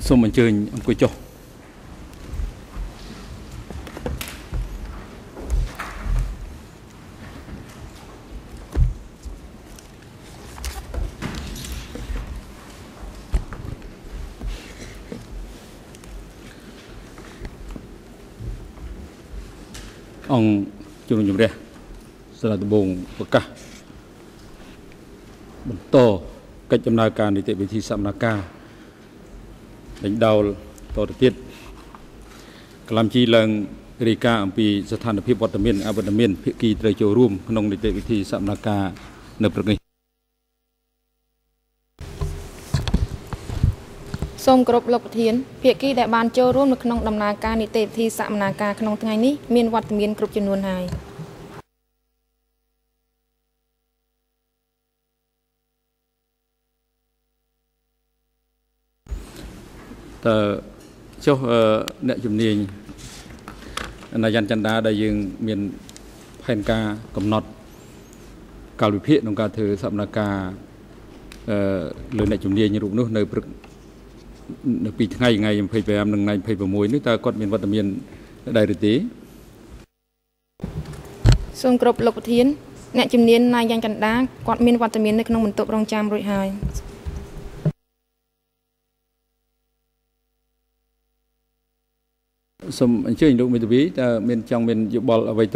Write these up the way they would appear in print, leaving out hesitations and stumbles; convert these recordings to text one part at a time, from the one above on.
សូមអញ្ជើញអង្គុយចុះអង្គជំនុំជម្រះសាលាដំបងប្រកាសបន្តកិច្ចដំណើរការនីតិវិធីសកម្មភាពដេញដោលតទៅទៀតក្លាំជីឡើងរាយការណ៍អំពីស្ថានភាពវត្តមានអវត្តមានភាគីត្រូវចូលរួមក្នុងនីតិវិធីសកម្មភាពនៅព្រឹកនេះសូមគោរពលោកប្រធានភាគីដែលបានចូលរួមនៅក្នុងដំណើរការនីតិវិធីសកម្មភាពក្នុងថ្ងៃនេះមានវត្តមានគ្រប់ចំនួនហើយតើចុះអ្នកជំនាញNayan Chanda ដែលយើងមានផែនការកំណត់កាលវិភាគក្នុងការធ្វើសកម្មភាពលើអ្នកជំនាញរូបនោះនៅព្រឹកនៅពីថ្ងៃ25និងថ្ងៃ26នេះតើគាត់មានវត្តមានដែរឬទេសូមគោរពលោកប្រធានអ្នកជំនាញNayan Chandaគាត់មានវត្តមាននៅក្នុងបន្ទប់រងចាំរួចហើយសូមអញ្ជើញលោកមេធាវីតើមានចង់មានយោបល់អ្វីទៅ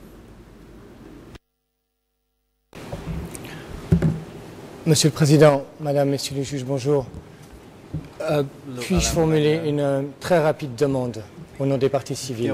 Monsieur le Président, Madame, Messieurs les juges, bonjour. Puis-je formuler une très rapide demande au nom des parties civiles?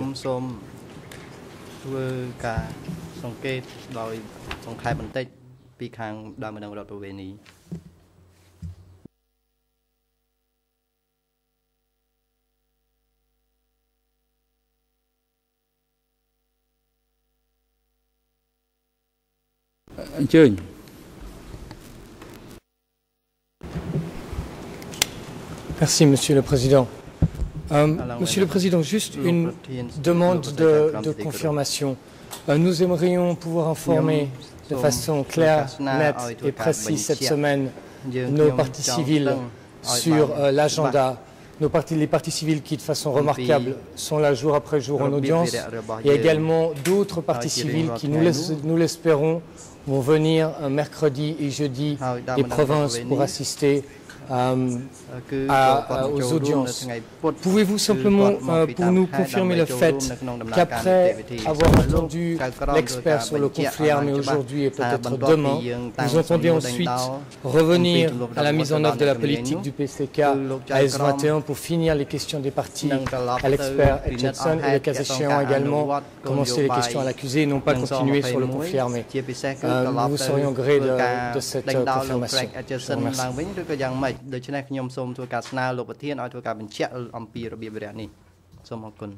Merci, Monsieur le Président. Monsieur le Président, juste une demande de confirmation. Nous aimerions pouvoir informer de façon claire, nette et précise cette semaine nos parties civiles sur l'agenda. Les parties civiles qui, de façon remarquable, sont là jour après jour en audience. Il y a également d'autres parties civiles qui, nous l'espérons, vont venir mercredi et jeudi des provinces pour assister aux audiences. Pouvez-vous simplement pour nous confirmer le fait qu'après avoir entendu l'expert sur le conflit armé aujourd'hui et peut-être demain, vous entendez ensuite revenir à la mise en œuvre de la politique du PCK à S21 pour finir les questions des parties à l'expert Edson et le cas échéant également commencer les questions à l'accusé et non pas continuer sur le conflit armé. Nous vous serions gré de cette confirmation. Je vous remercie. ដូច្នេះខ្ញុំសូមធ្វើការស្នើលោកប្រធានឲ្យធ្វើការបញ្ជាក់អំពីរបៀបវិរៈនេះសូមអរគុណ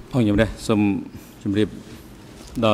ông nhầm đây xâm chấm điệp đòi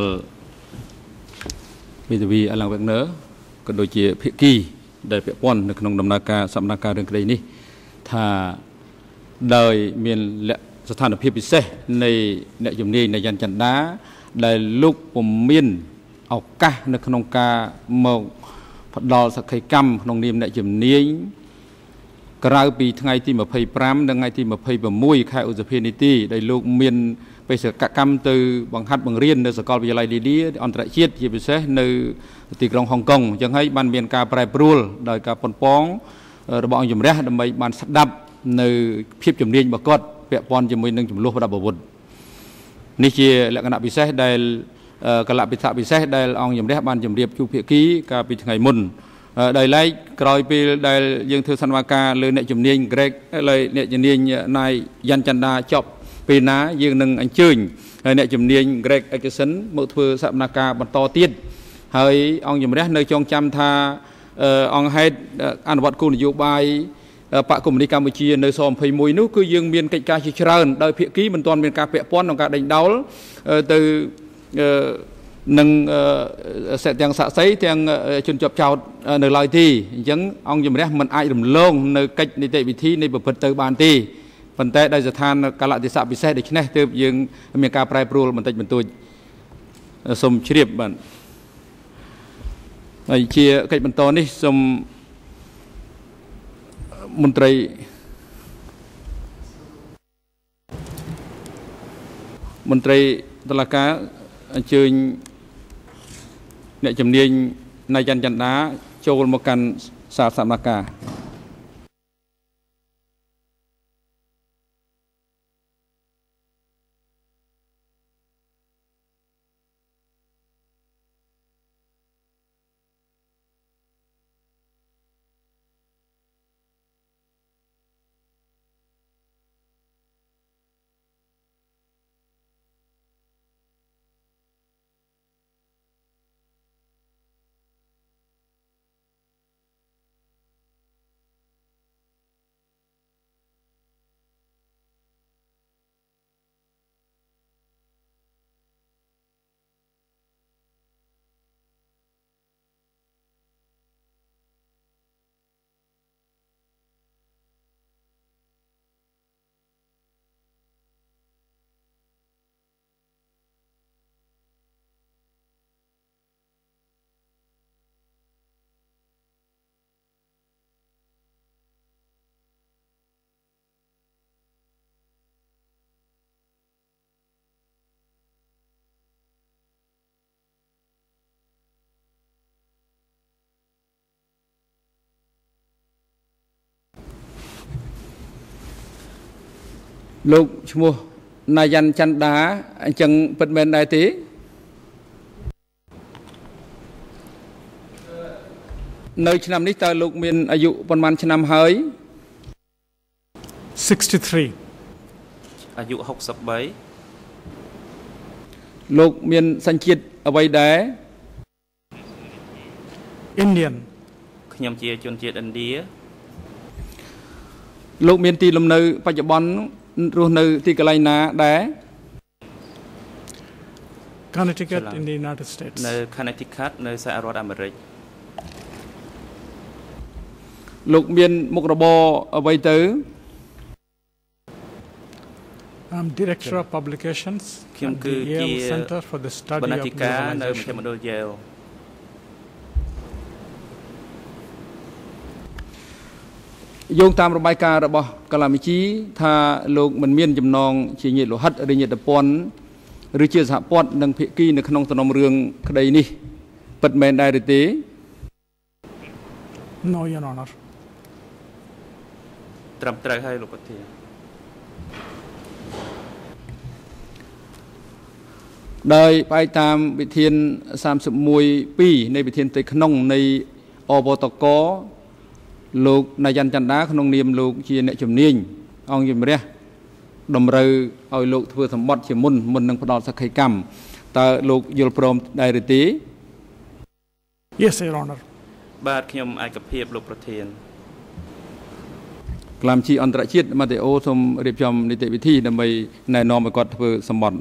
bây giờ vì anh làm việc nữa có đôi chia phía kỳ để phía quan được nông đầm naka sắm naka đường cây ní thà đời miền lệสถานភាពពិសេសនៃអ្នកជំនាញនៃNayan Chandaដែលលោកពមមានឱកាសនៅក្នុងការមកផ្ដល់សក្ខីកម្មក្នុងនាមអ្នកជំនាញក្រៅពីថ្ងៃទី25និងថ្ងៃទី26ខែឧសភានេះទីដែលលោកមានបេសកកម្មទៅបង្ហាត់បង្រៀននៅសាកលវិទ្យាល័យលីឌីអន្តរជាតិជាពិសេសនៅទីក្រុងហុងកុងអញ្ចឹងហើយបានមានការប្រែប្រួលដោយការប៉ុនប៉ងរបស់អង្គជំរះដើម្បីបានស្ដាប់នៅភាពជំនាញរបស់គាត់ពាក់ព័ន្ធជាមួយនឹងចំនួនប្រដាប់អាវុធនេះជាលក្ខណៈពិសេសដែលកលៈពិសេសដែលអង្គជំរះបានជម្រាបជូភាគីកាលពីថ្ងៃមុនដោយឡែកក្រោយពេលដែលយើងធ្វើសន្និបាតលើអ្នកជំនាញ Greg លើអ្នកជំនាញ Nayan Chanda ចប់ពេលណាយើងនឹងអញ្ជើញអ្នកជំនាញ Greg Atkinson មកធ្វើសកម្មភាពបន្តទៀតហើយអង្គជំរះនៅចងចាំថាអង្គហេតុអនុវត្តគោលនយោបាយបកកុម្មុយនីសកម្ពុជានៅស21នោះគឺយើងមានកិច្ចការជាច្រើនដោយភាគីមិនទាន់មានការពាក់ព័ន្ធក្នុងការដេញដោលទៅនឹងទាំងសាក់សីទាំងជនជាប់ចោតនៅឡើយទេអញ្ចឹងអង្គជំរះមិនអាចរំលងនៅកិច្ចនីតិវិធីនៃប្រព្រឹត្តទៅបានទេប៉ុន្តែដោយស្ថានកាលៈទេសៈពិសេសដូច្នេះទើបយើងមានការប្រែប្រួលបន្តិចបន្តួចសូមជ្រាបបាទហើយជាកិច្ចបន្តនេះសូមមន្ត្រីតុលាការអញ្ជើញអ្នកជំនាញNayan Chandaចូលមកកាន់សាលសកម្មភាពលោកឈ្មោះNayan Chandaអញ្ចឹងពិតមែនដែរទេនៅឆ្នាំនេះតើលោកមានអាយុប៉ុន្មានឆ្នាំហើយ 63អាយុ63 លោកមានសញ្ជាតិអ្វីដែរ Indian ខ្ញុំជាជនជាតិឥណ្ឌាលោកមានទីលំនៅបច្ចុប្បន្នរស់នៅទីកន្លែងណាដែរ Connecticut in the United States នៅ Connecticut នៅសហរដ្ឋអាមេរិកលោកមានមុខរបរអ្វីទៅ I'm Director of Publications ខ្ញុំគឺជា Center for the Study of បណ្ណាធិការនៅមជ្ឈមណ្ឌល Yale យោងតាមរបាយការណ៍របស់កាឡាមីជីថាលោកមិនមានចំណងជាញាតិលោហិតឬញាតិព័ន្ធឬជាសហព័ន្ធនឹងភាគីនៅក្នុងសំណុំរឿងក្តីនេះពិតមែនដែរឬទេ No, Your Honor ត្រឹមត្រូវហើយលោកប្រធានដោយផ្អែកតាមវិធាន31(2) នៃវិធានផ្ទៃក្នុងនៃអបតកលោកNayan Chandaក្នុងនាមលោកជាអ្នកជំនាញអង្គជំរះតម្រូវឲ្យលោកធ្វើសម្បត្តិជាមុននឹងផ្ដល់សក្ខីកម្មតើលោកយល់ព្រមដែរឬទេ Yes, Your Honor បាទខ្ញុំឯកភាពលោកប្រធានក្លាមជីអន្តរជាតិម៉ាតេអូសូមរៀបចំនីតិវិធីដើម្បីណែនាំឲ្យគាត់ធ្វើសម្បត្តិ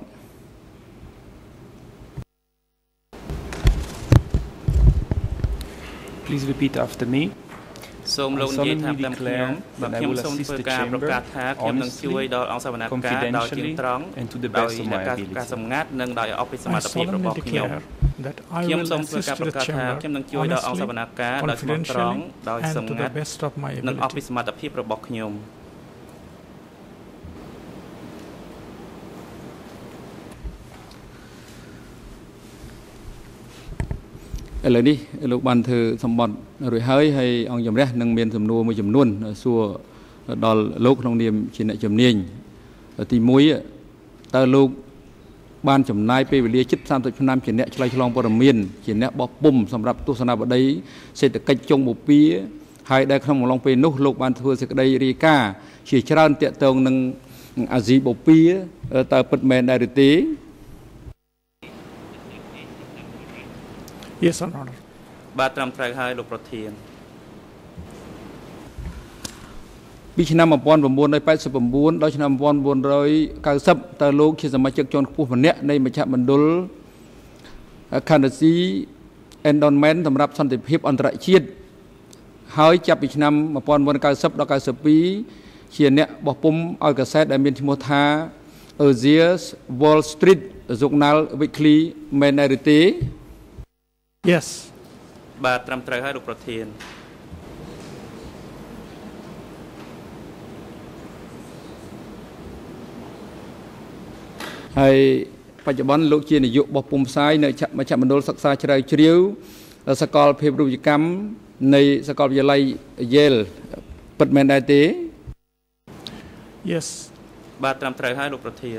Please repeat after me. សូមលោកនិយាយថាតាមខ្ញុំបើខ្ញុំសូមធ្វើការប្រកាសថាខ្ញុំនឹងជួយដល់អង្គសវនកម្មដោយជាត្រង់ដោយការសម្ងាត់និងដោយអភិសមត្ថភាពរបស់ខ្ញុំខ្ញុំសូមធ្វើការប្រកាសថាខ្ញុំនឹងជួយដល់អង្គសវនកម្មដោយស្មោះត្រង់ដោយសម្ងាត់និងអភិសមត្ថភាពរបស់ខ្ញុំ ឥឡូវនេះលោកបានធ្វើសម្បត្តិរួចហើយហើយអង្គជំរះនឹងមានសំណួរមួយចំនួនសួរដល់លោកក្នុងនាមជាអ្នកជំនាញទី1តើលោកបានចំណាយពេលវេលាជិត30ឆ្នាំជាអ្នកឆ្លើយឆ្លងព័ត៌មានជាអ្នកបោះពុម្ពសម្រាប់ទស្សនបតីសេដ្ឋកិច្ចចុងបូព៌ាហើយដែលក្នុងអំឡុងពេលនោះលោកបានធ្វើសេចក្តីរាយការណ៍ជាច្រើនតាក់ទងនឹងអាស៊ីបូព៌ាតើពិតមែនដែរឬទេ Yes, Honor. បាទត្រឹមត្រូវហើយលោកប្រធានពីឆ្នាំ 1989 ដល់ឆ្នាំ 1990 តើលោកជាសមាជិកជាន់ខ្ពស់ម្នាក់នៃមជ្ឈមណ្ឌល Currency Endowment សម្រាប់សន្តិភាពអន្តរជាតិហើយចាប់ពីឆ្នាំ 1990 ដល់ 92 ជាអ្នកបោះពុម្ពឲ្យកាសែតដែលមានឈ្មោះថា Asia's Wall Street Journal Weekly មែនដែរទេ Yes. បាទត្រឹមត្រូវហើយលោកប្រធាន ហើយបច្ចុប្បន្នលោកជានាយកបោះពុម្ពផ្សាយនៅមជ្ឈមណ្ឌលសិក្សាជ្រៅជ្រាវសាកលវិទ្យារូបិយកម្មនៃសាកលវិទ្យាល័យ Yale ពិតមែនដែរទេ Yes. បាទត្រឹមត្រូវហើយលោកប្រធាន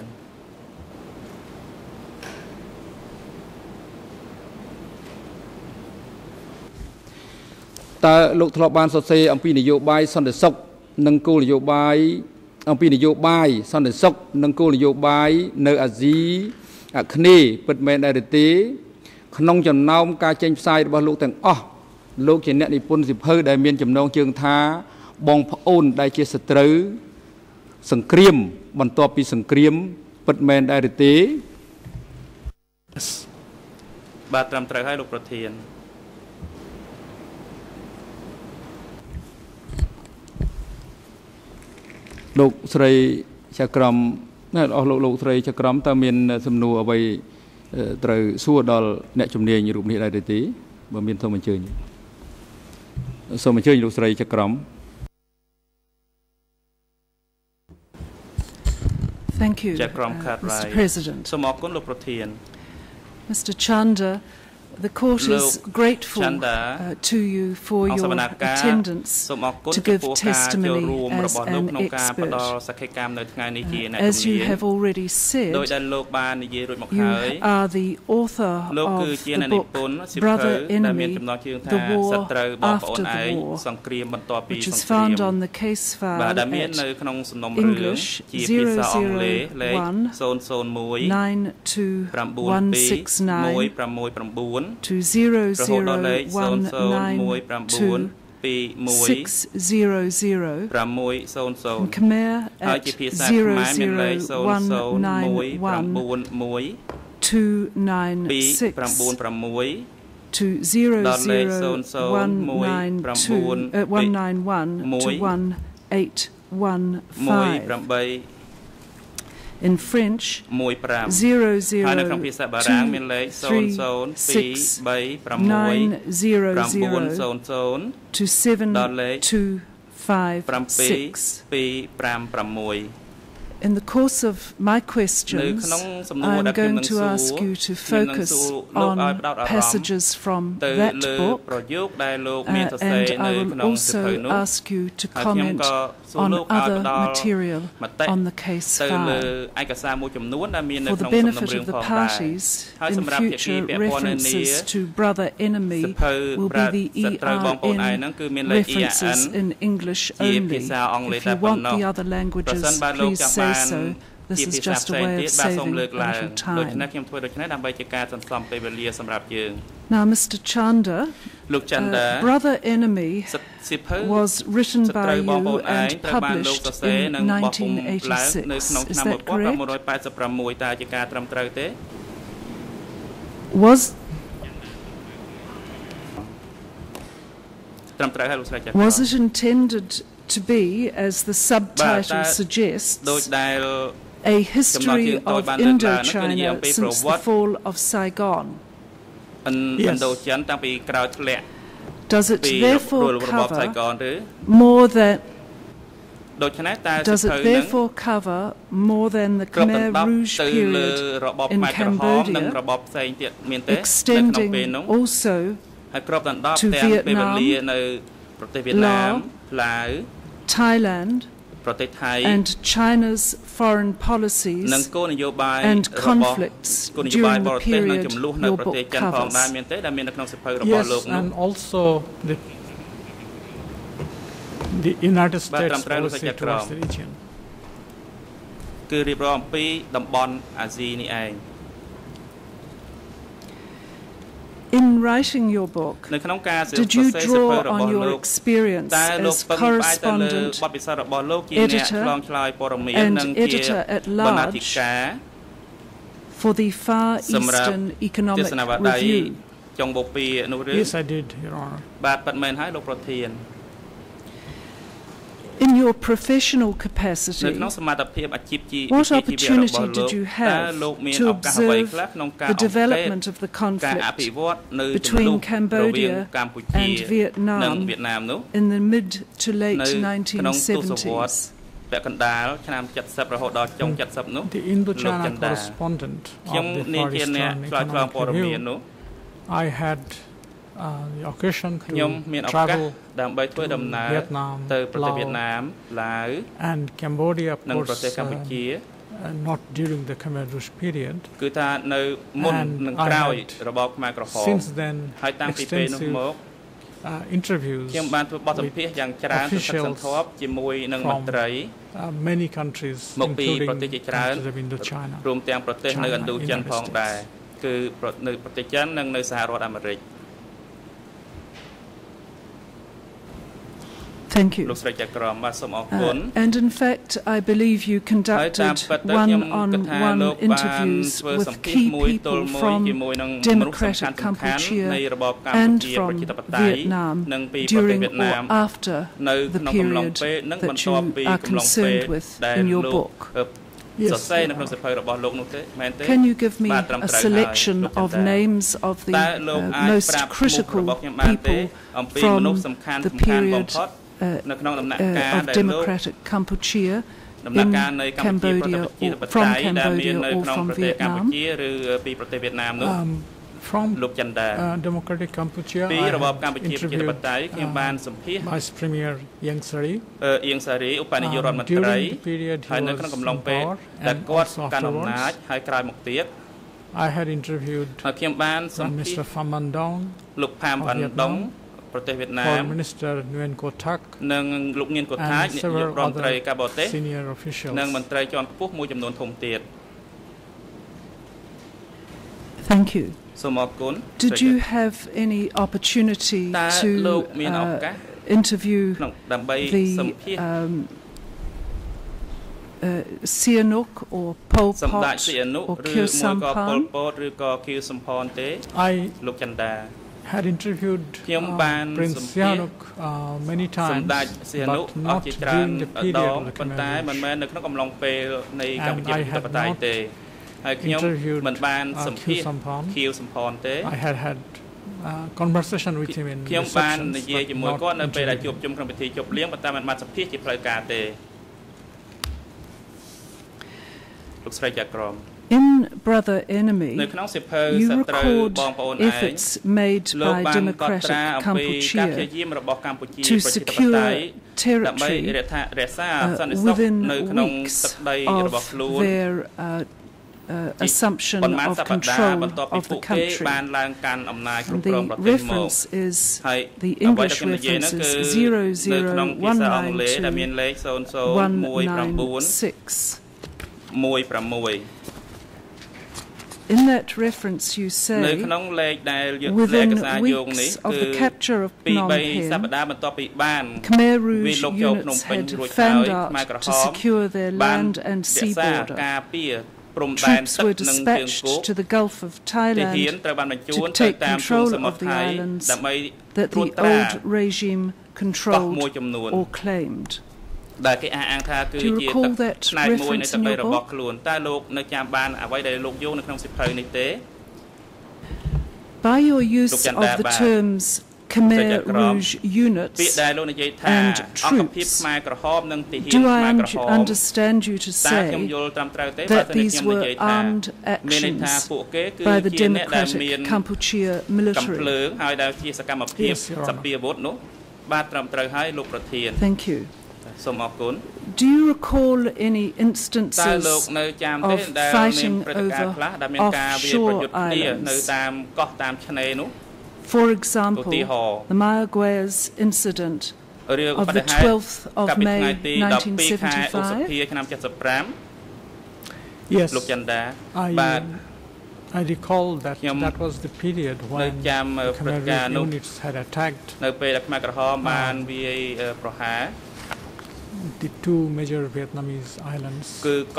តើលោកធ្លាប់បានសរសេរអំពីនយោបាយសន្តិសុខនិងគោលនយោបាយអំពីនយោបាយសន្តិសុខនិងគោលនយោបាយនៅអាស៊ីអាគ្នេយ៍ពិតមែនដែរទេក្នុងចំណោមការចេញផ្សាយរបស់លោកទាំងអស់លោកជាអ្នកនិពន្ធសៀវភៅដែលមានចំណងជើងថាបងប្អូនដែលជាសត្រូវសង្គ្រាមបន្ទាប់ពីសង្គ្រាមពិតមែនដែរទេ Yes. បាទត្រឹមត្រូវហើយលោកប្រធានលោកស្រីចក្រមណែអស់លោកស្រីចក្រមតើមានសំណួរអ្វីត្រូវសួរដល់អ្នកជំនាញរូបនេះដែរទេបើមានសូមអញ្ជើញលោកស្រីចក្រម Thank you, ចក្រមខាត់រ៉ៃ Mr. President. សូមអរគុណលោកប្រធាន Mr. Chanda, the court is grateful Chanda, to you for your attendance to give testimony as an expert. As you have already said, you are the author of the book Brother Enemy, The War After the War, which is found on the case file at English 001921696 to 00192 600 and Khmer at 00191 296 to 191 to 1815. In French, 0023690 to 7256. In the course of my questions, I'm going to ask you to focus on passages from that book, and I will also ask you to comment on other material on the case file. For the benefit of the parties, in future references to Brother Enemy will be the ERN references in English only. If you want the other languages, please say so, this is just a way of saving a little time. Now, Mr. Chanda, Brother Enemy was written by you and published in 1986. Is that correct? Was it intended to be, as the subtitle suggests, a history of Indochina since the fall of Saigon? Yes. Does it therefore cover more than the Khmer Rouge period in Cambodia, extending also to Vietnam, Laos, Thailand, and China's foreign policies and conflicts during the period your book covers? Yes, and also the United States policy towards the region. In writing your book, did you draw on your experience as correspondent, editor, and editor-at-large for the Far Eastern Economic Review? Yes, I did, Your Honor. In your professional capacity, what opportunity did you have to observe the development of the conflict between Cambodia and Vietnam in the mid to late 1970s? The Indochina correspondent of the Far Eastern Economic Review, I had the occasion to travel to Vietnam, Laos, and Cambodia, of course, not during the Khmer Rouge period. And I had, since then, extensive interviews with officials from many countries, including countries of Indochina, China, United States. Thank you. And in fact, I believe you conducted one-on-one interviews with key people from Democratic Kampuchea and from Vietnam during or after the period that you are concerned with in your book. Yes. Can you give me a selection of names of the most critical people from the period of Democratic Kampuchea in Cambodia, or from Cambodia or from Vietnam? From Democratic Kampuchea, I have interviewed Vice Premier Ieng Sary during the period he was in power, and also afterwards. I had interviewed Mr. Pham Van Dong of Vietnam, Foreign Minister Nguyen Co Thach, and several other senior officials. Thank you. Did you have any opportunity to interview the Sihanouk or Pol Pot or Khieu Samphan? I had interviewed Prince Sihanouk many times, but not during the period of the Khmer Rouge. And I had not interviewed Khieu Samphan. I had conversation with him in receptions, but not interview. In Brother Enemy, you record efforts made by Democratic Kampuchea to secure territory within weeks of their assumption of control of the country. And the reference is, the English reference is 00192 196. In that reference, you say, within weeks of the capture of Phnom Penh, Khmer Rouge units had fanned out to secure their land and sea border. Troops were dispatched to the Gulf of Thailand to take control of the islands that the old regime controlled or claimed. Do you recall that reference in your book? By your use of the terms Khmer Rouge units and troops, do I understand you to say that these were armed actions by the Democratic Kampuchea military? Yes, Your Honor. Thank you. Do you recall any instances of fighting over offshore islands? For example, the Mayaguez incident of the 12th of May 1975? Yes, I recall that that was the period when Khmer units had attacked the two major Vietnamese islands,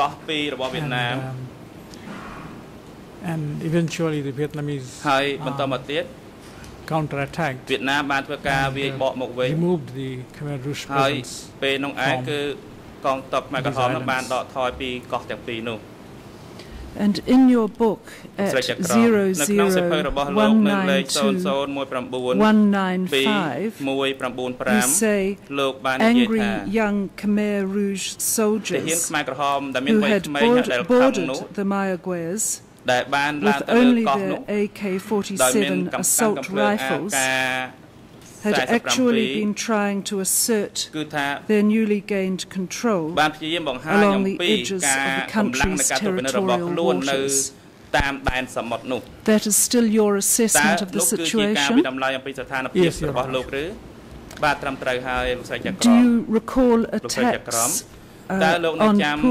and eventually the Vietnamese counterattacked and removed the Khmer Rouge presence from these islands. And in your book at 00192-195, you say angry young Khmer Rouge soldiers who had boarded the Mayaguez with only their AK-47 assault rifles had actually been trying to assert their newly gained control along the edges of the country's territorial waters. That is still your assessment of the situation? Yes, Your Honor. Do you recall attacks on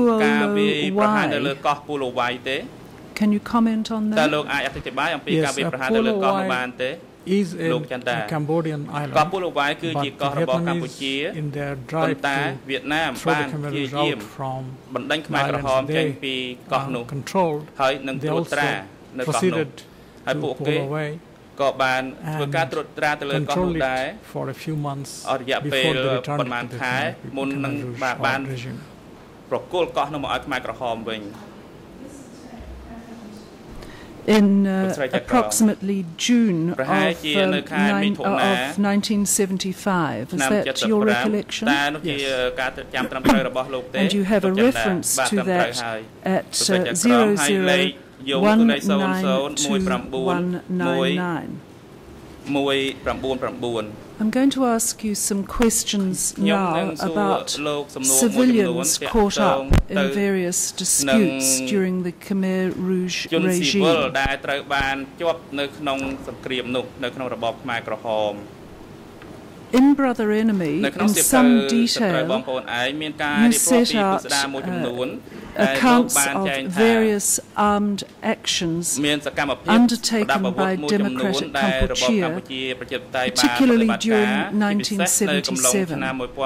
Pulo Wai? Can you comment on that? Yes, Pulo Wai is a Cambodian island, but the Vietnamese, in their drive to throw the Khmer Rouge out from the islands they controlled, they also proceeded to Pulo Wai and controlled it for a few months before they returned to the Khmer Rouge regime. In approximately June of 1975. Is that your recollection? Yes. And you have a reference to that at 00192-199. I'm going to ask you some questions now about civilians caught up in various disputes during the Khmer Rouge regime. In Brother Enemy, in some detail, you set out accounts of various armed actions undertaken by Democratic Kampuchea, particularly during 1977.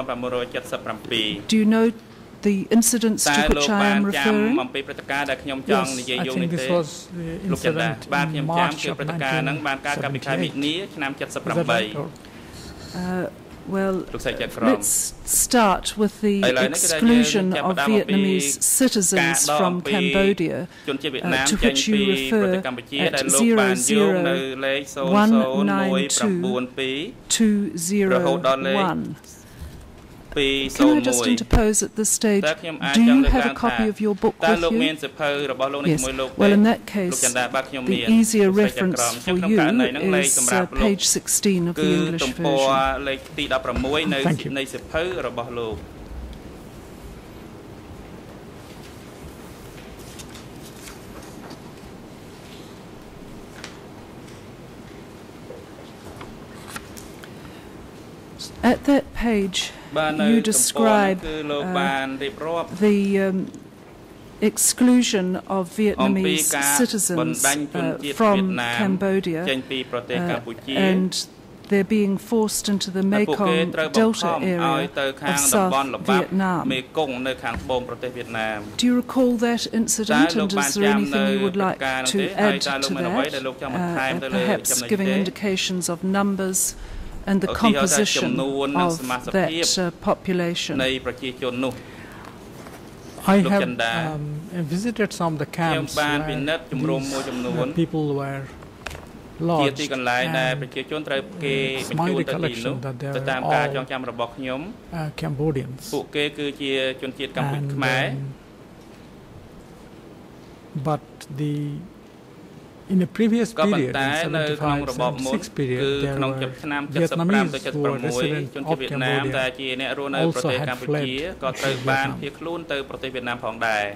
Do you know the incidents to which I am referring? Yes, I think this was the incident in March of 1978. Well, let's start with the exclusion of Vietnamese citizens from Cambodia, to which you refer at 00192-201. Can I just interpose at this stage? Do you have a copy of your book with you? Yes. Well, in that case, the easier reference for you is page 16 of the English version. Thank you. At that page, you describe the exclusion of Vietnamese citizens from Cambodia and they're being forced into the Mekong Delta area of South Vietnam. Do you recall that incident, and is there anything you would like to add to that, perhaps giving indications of numbers and the composition of that population? I have visited some of the camps where people were lodged, and it's my recollection that they are all Cambodians. But in a previous period, in 75-76 period, there were Vietnamese who were residents of Cambodia also had fled to Vietnam.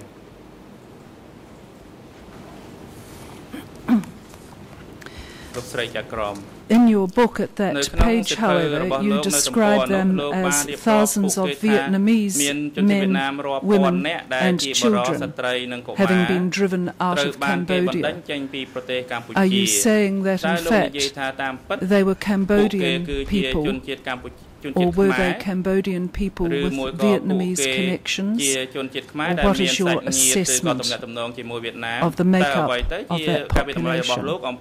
In your book at that page, however, you describe them as thousands of Vietnamese men, women and children having been driven out of Cambodia. Are you saying that in fact they were Cambodian people, or were they Cambodian people with Vietnamese connections? Or what is your assessment of the makeup of that population?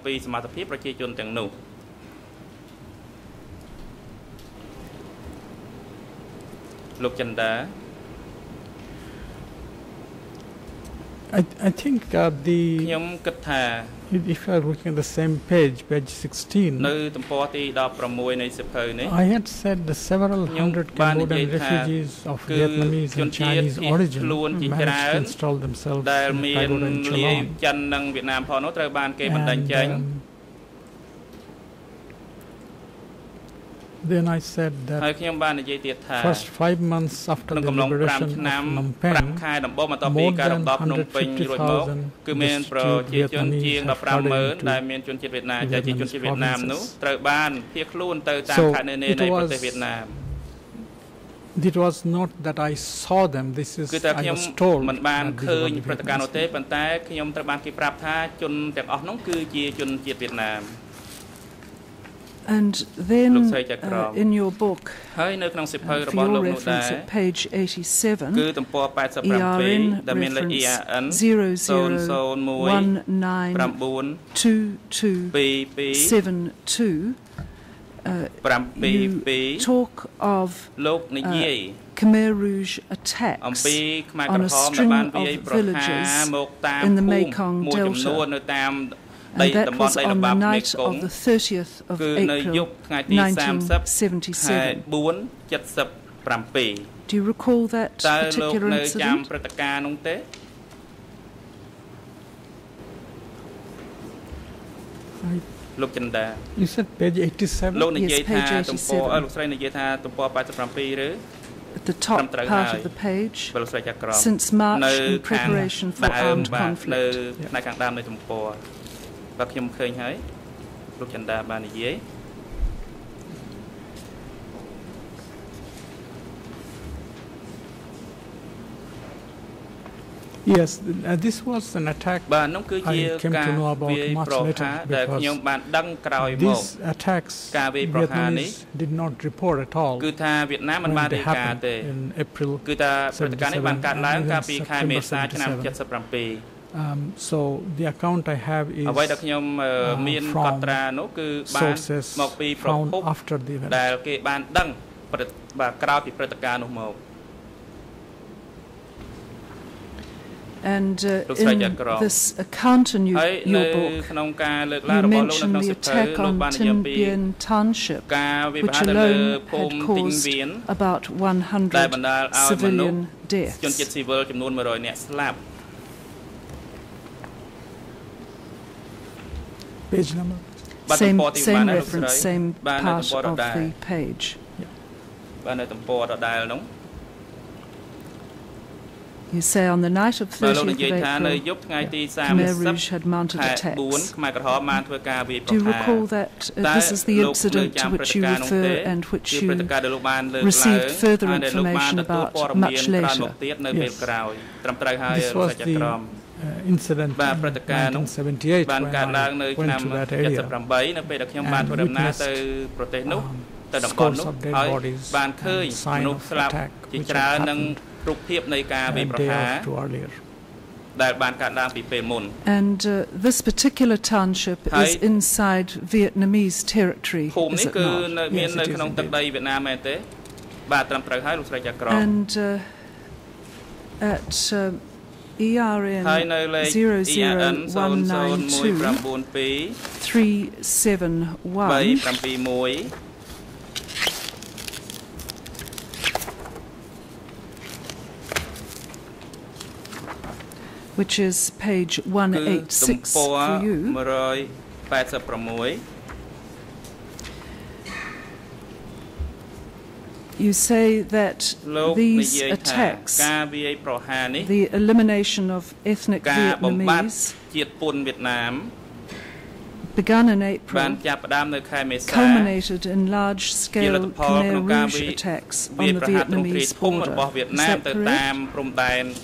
I think if you are looking at the same page 16, I had said that several hundred Cambodian refugees of Vietnamese and Chinese origin managed to install themselves in Pagoda and Chalon. Then I said that first 5 months after the liberation of Phnom Penh, more than 150,000 destitute Vietnamese have flooded into Vietnamese provinces. So it was not that I saw them, I was told that these were Vietnamese. And then in your book, for your reference at page 87, ERN reference 00192272, you talk of Khmer Rouge attacks on a string of villages in the Mekong Delta. And that was on the night of the 30th of April, 1977. Do you recall that particular incident? You said page 87? Yes, page 87. At the top part of the page, since March in preparation for armed conflict. Yes, this was an attack I came to know about much later, because these attacks Vietnamese did not report at all when they happened in April 77 and then September 77. So the account I have is from sources found after the event. And in this account in your book, you mention the attack on Tin Bien Township, which alone had caused about 100 civilian deaths. Page number? Same reference, same part of the page. You say on the night of 30th of April, Khmer Rouge had mounted attacks. Do you recall that this is the incident to which you refer and which you received further information about much later? Yes. This was the incident in 1978 when I went to that area and witnessed scores of dead bodies and sign of attack which had happened a day or two earlier. And this particular township is inside Vietnamese territory, is it not? Yes, it is. And at ERN 00192 371 which is page 186 for you. You say that these attacks, the elimination of ethnic Vietnamese, begun in April, culminated in large-scale Khmer Rouge attacks on the Vietnamese border. Is that correct?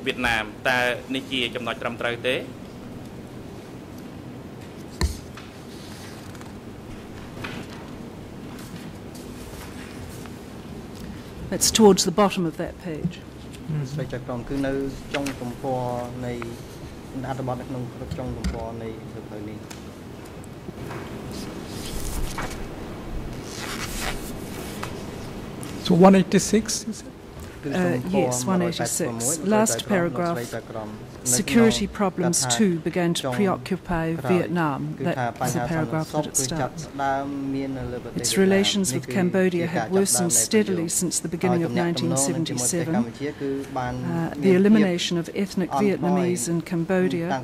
That's towards the bottom of that page. So 186, you said? Yes, 186. Last paragraph. Security problems too began to preoccupy Vietnam. That's the paragraph that it starts. Its relations with Cambodia had worsened steadily since the beginning of 1977. The elimination of ethnic Vietnamese in Cambodia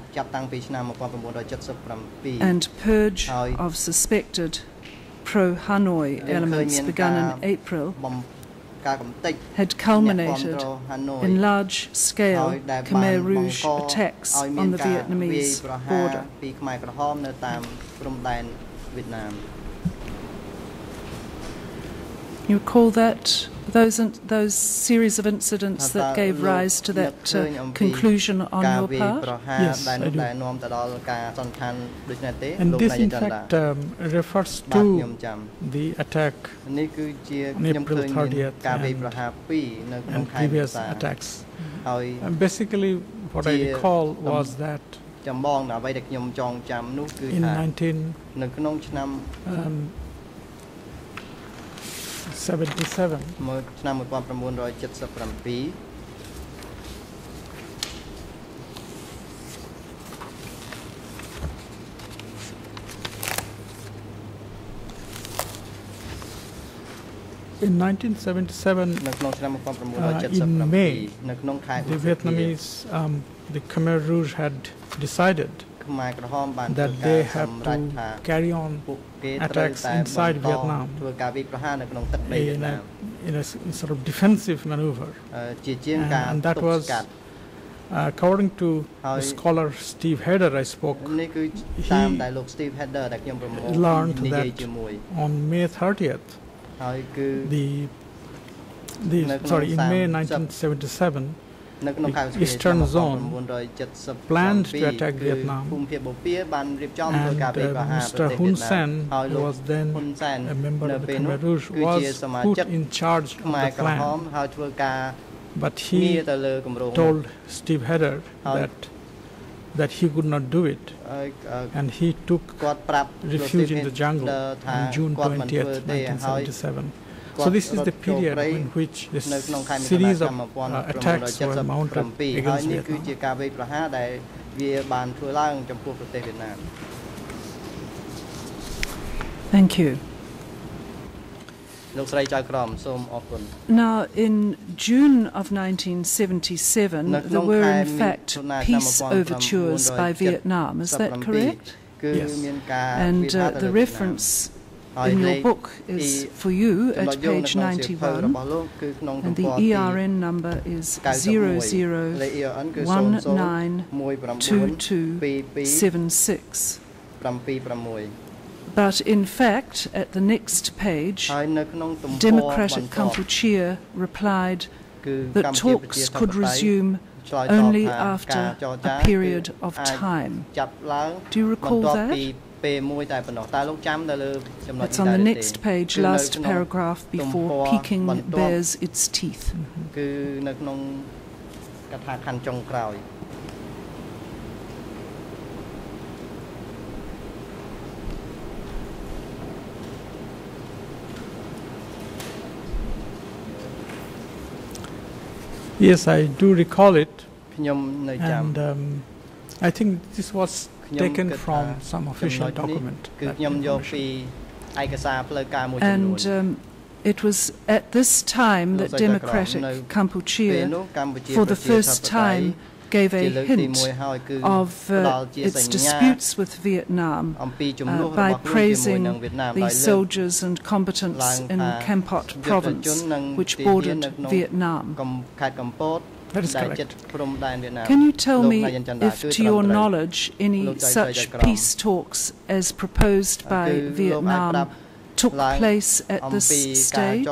and purge of suspected pro-Hanoi elements begun in April had culminated in large-scale Khmer Rouge attacks on the Vietnamese border. You recall that those series of incidents that gave rise to that conclusion on your part? Yes, I do. And this, in fact, refers to the attack on April 30th and previous attacks. And basically, what I recall was that in 1977. In 1977, in May, the Vietnamese, the Khmer Rouge had decided that they have to carry on attacks inside Vietnam in a sort of defensive maneuver. And that was, according to the scholar Steve Hedder I spoke, he learned that on May 30th, in May 1977, the Eastern Zone planned to attack Vietnam, and Mr. Hun Sen, who was then a member of the Khmer Rouge, was put in charge of the plan. But he told Steve Hedder that he could not do it, and he took refuge in the jungle on June 20th, 1977. So this is the period in which this series of attacks were mounted against Vietnam. Thank you. Now, in June of 1977, there were in fact peace overtures by Vietnam. Is that correct? Yes. And the reference in your book is for you at page 91, and the ERN number is 00192276. But in fact, at the next page, Democratic Kampuchea replied that talks could resume only after a period of time. Do you recall that? It's on the next page, last paragraph, before Peking bares its teeth. Yes, I do recall it, and I think this was taken from some official document. And it was at this time that Democratic Kampuchea, for the first time, gave a hint of its disputes with Vietnam by praising the soldiers and combatants in Kampot province, which bordered Vietnam. That is correct. Can you tell me if, to your knowledge, any such peace talks as proposed by Vietnam took place at this stage?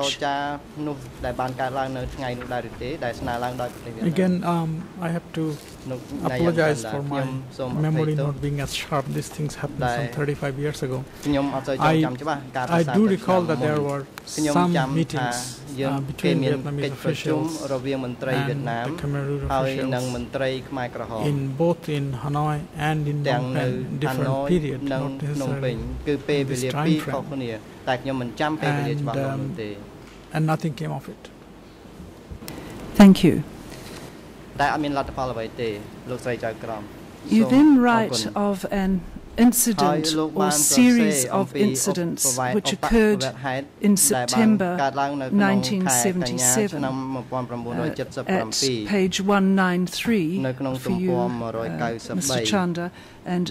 Again, I have to apologize for my memory not being as sharp. These things happened some 35 years ago. I do recall that there were some meetings between Vietnamese officials and the Khmer officials in both in Hanoi and in Phnom Penh, different periods, not necessarily this time frame. And nothing came of it. Thank you. You then write of an incident or series of incidents which occurred in September 1977 at page 193 for you, Mr. Chanda, and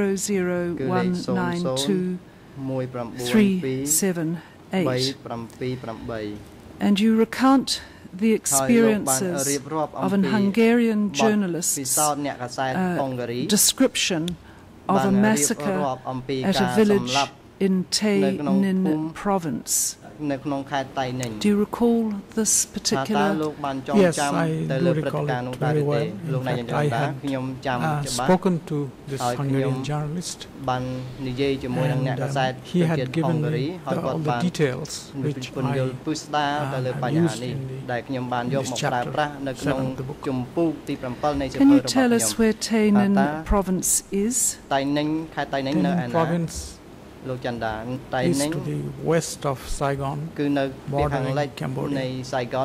0019237 and you recount the experiences of an Hungarian journalist's description of a massacre at a village in Tay Ninh province. Do you recall this particular? Yes, I do recall it very well. In fact, I had spoken to this Hungarian journalist, and he had given me all the details which I have used in this chapter 7 of the book. Can you tell us where Tay Ninh province is? Tay Ninh province is to the west of Saigon, bordering Cambodia.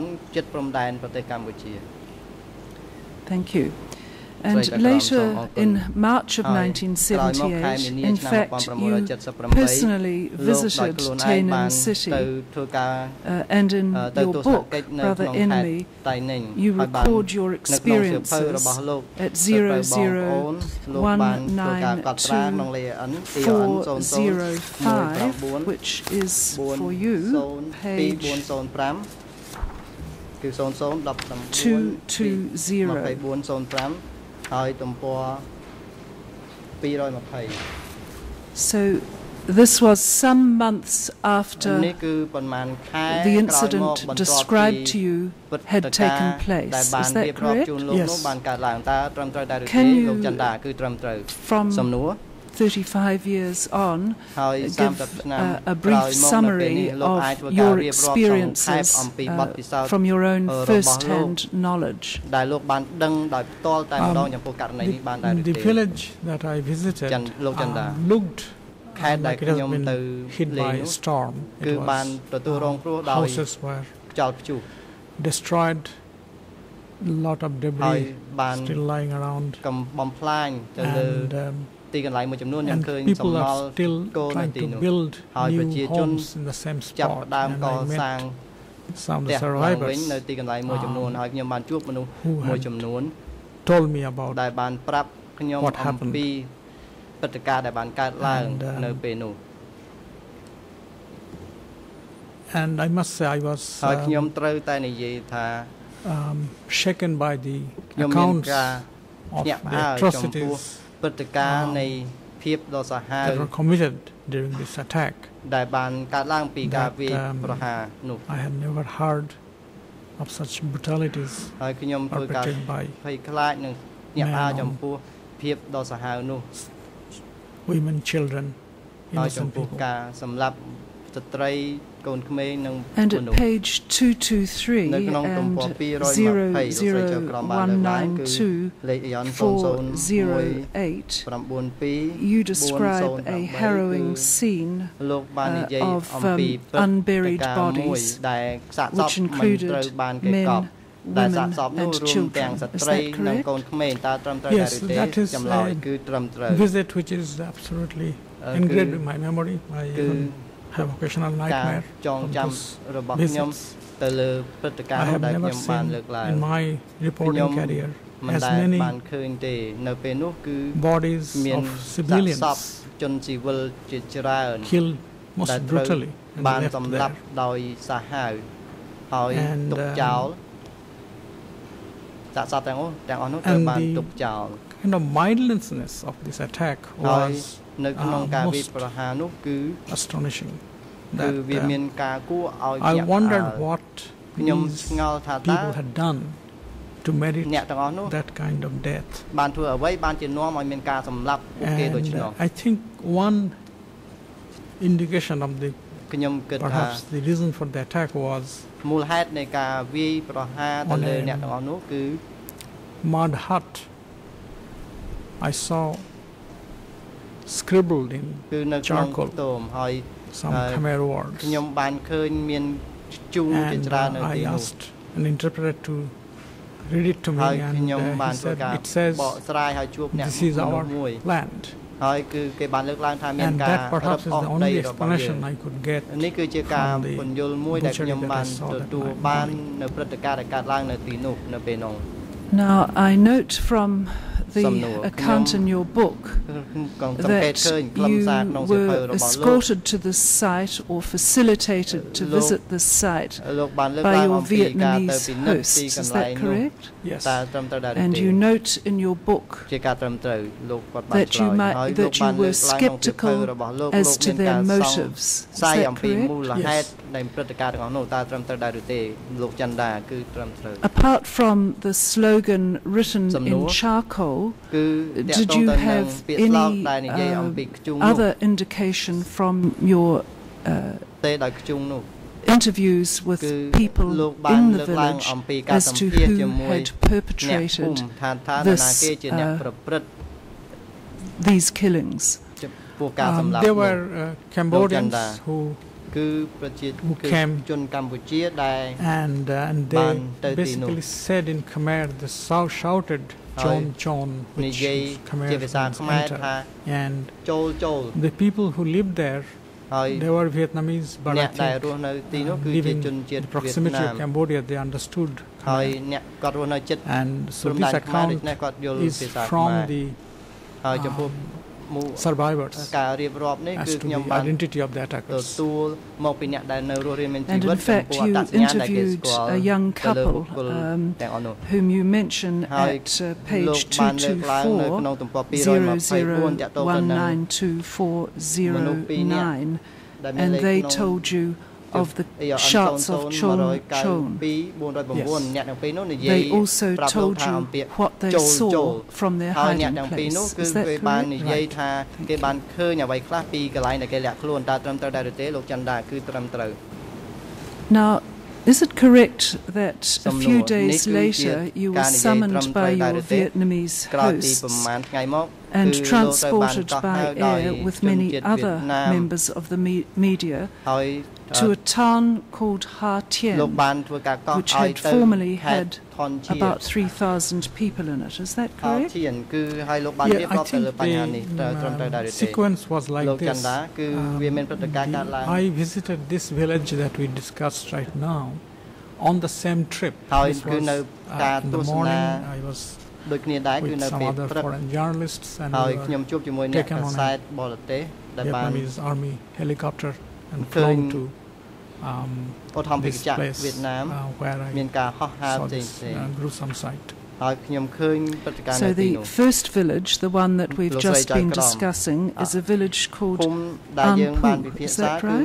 Thank you. And later, in March of 1978, in fact, you personally visited Tay Ninh city, and in your book, Brother Enemy, you record your experiences at 001924005, which is for you, page 220. So this was some months after the incident described to you had taken place. Is that correct? Yes. Can you, from 35 years on, give a brief summary of your experiences from your own first-hand knowledge? The village that I visited looked like it has been hit by a storm. It was, houses were destroyed, a lot of debris still lying around, and people are still trying to build new homes in the same spot. And I met some of the survivors who had told me about what happened. And And I must say I was shaken by the accounts of the atrocities that were committed during this attack. I had never heard of such brutalities perpetrated by women, children, innocent people. And at page 223 and 00192-408, you describe a harrowing scene of unburied bodies, which included men, women and children. Is that correct? Yes, that is a visit which is absolutely engraved in my memory. I have occasional nightmare from those visits. I have never seen in my reporting career as many bodies of civilians killed most brutally and left there. And the kind of mindlessness of this attack was most astonishing. That, I wondered what these people had done to merit that kind of death. And I think one indication of the perhaps the reason for the attack was on a mud hut I saw scribbled in charcoal some Khmer words, and I asked an interpreter to read it to me, and he said, it says, this is our land. And that perhaps is the only explanation I could get from the butchery that I saw that night. Now, I note from the account in your book that you were escorted to the site or facilitated to visit the site by your Vietnamese hosts. Is that correct? Yes. And you note in your book that you were skeptical as to their motives. Is that correct? Yes. Apart from the slogan written in charcoal, did you have any other indication from your interviews with people in the village as to who had perpetrated these killings? There were Cambodians who came, and they basically said in Khmer, they shouted Chon Chon, which Khmer means enter. And the people who lived there, they were Vietnamese, but I think living in the proximity of Cambodia, they understood Khmer. And so this account is from the survivors as to the identity of the attackers. And in fact, you interviewed a young couple whom you mention at page 224, 00192-409, and they told you of the shouts of Chon Chon. Yes. They also told you what they saw from their hiding place. Is that correct? Now, is it correct that a few days later you were summoned by your Vietnamese hosts and transported by air with many other members of the media to a town called Ha Tien, which had formerly had about 3,000 people in it? Is that correct? Yeah, I think the sequence was like this. I visited this village that we discussed right now on the same trip. This was in the morning. I was with some other foreign journalists, and we were taken on a Vietnamese army helicopter and flown to this place where I saw this gruesome sight. So the first village, the one that we've just been discussing, is a village called An. Is that right?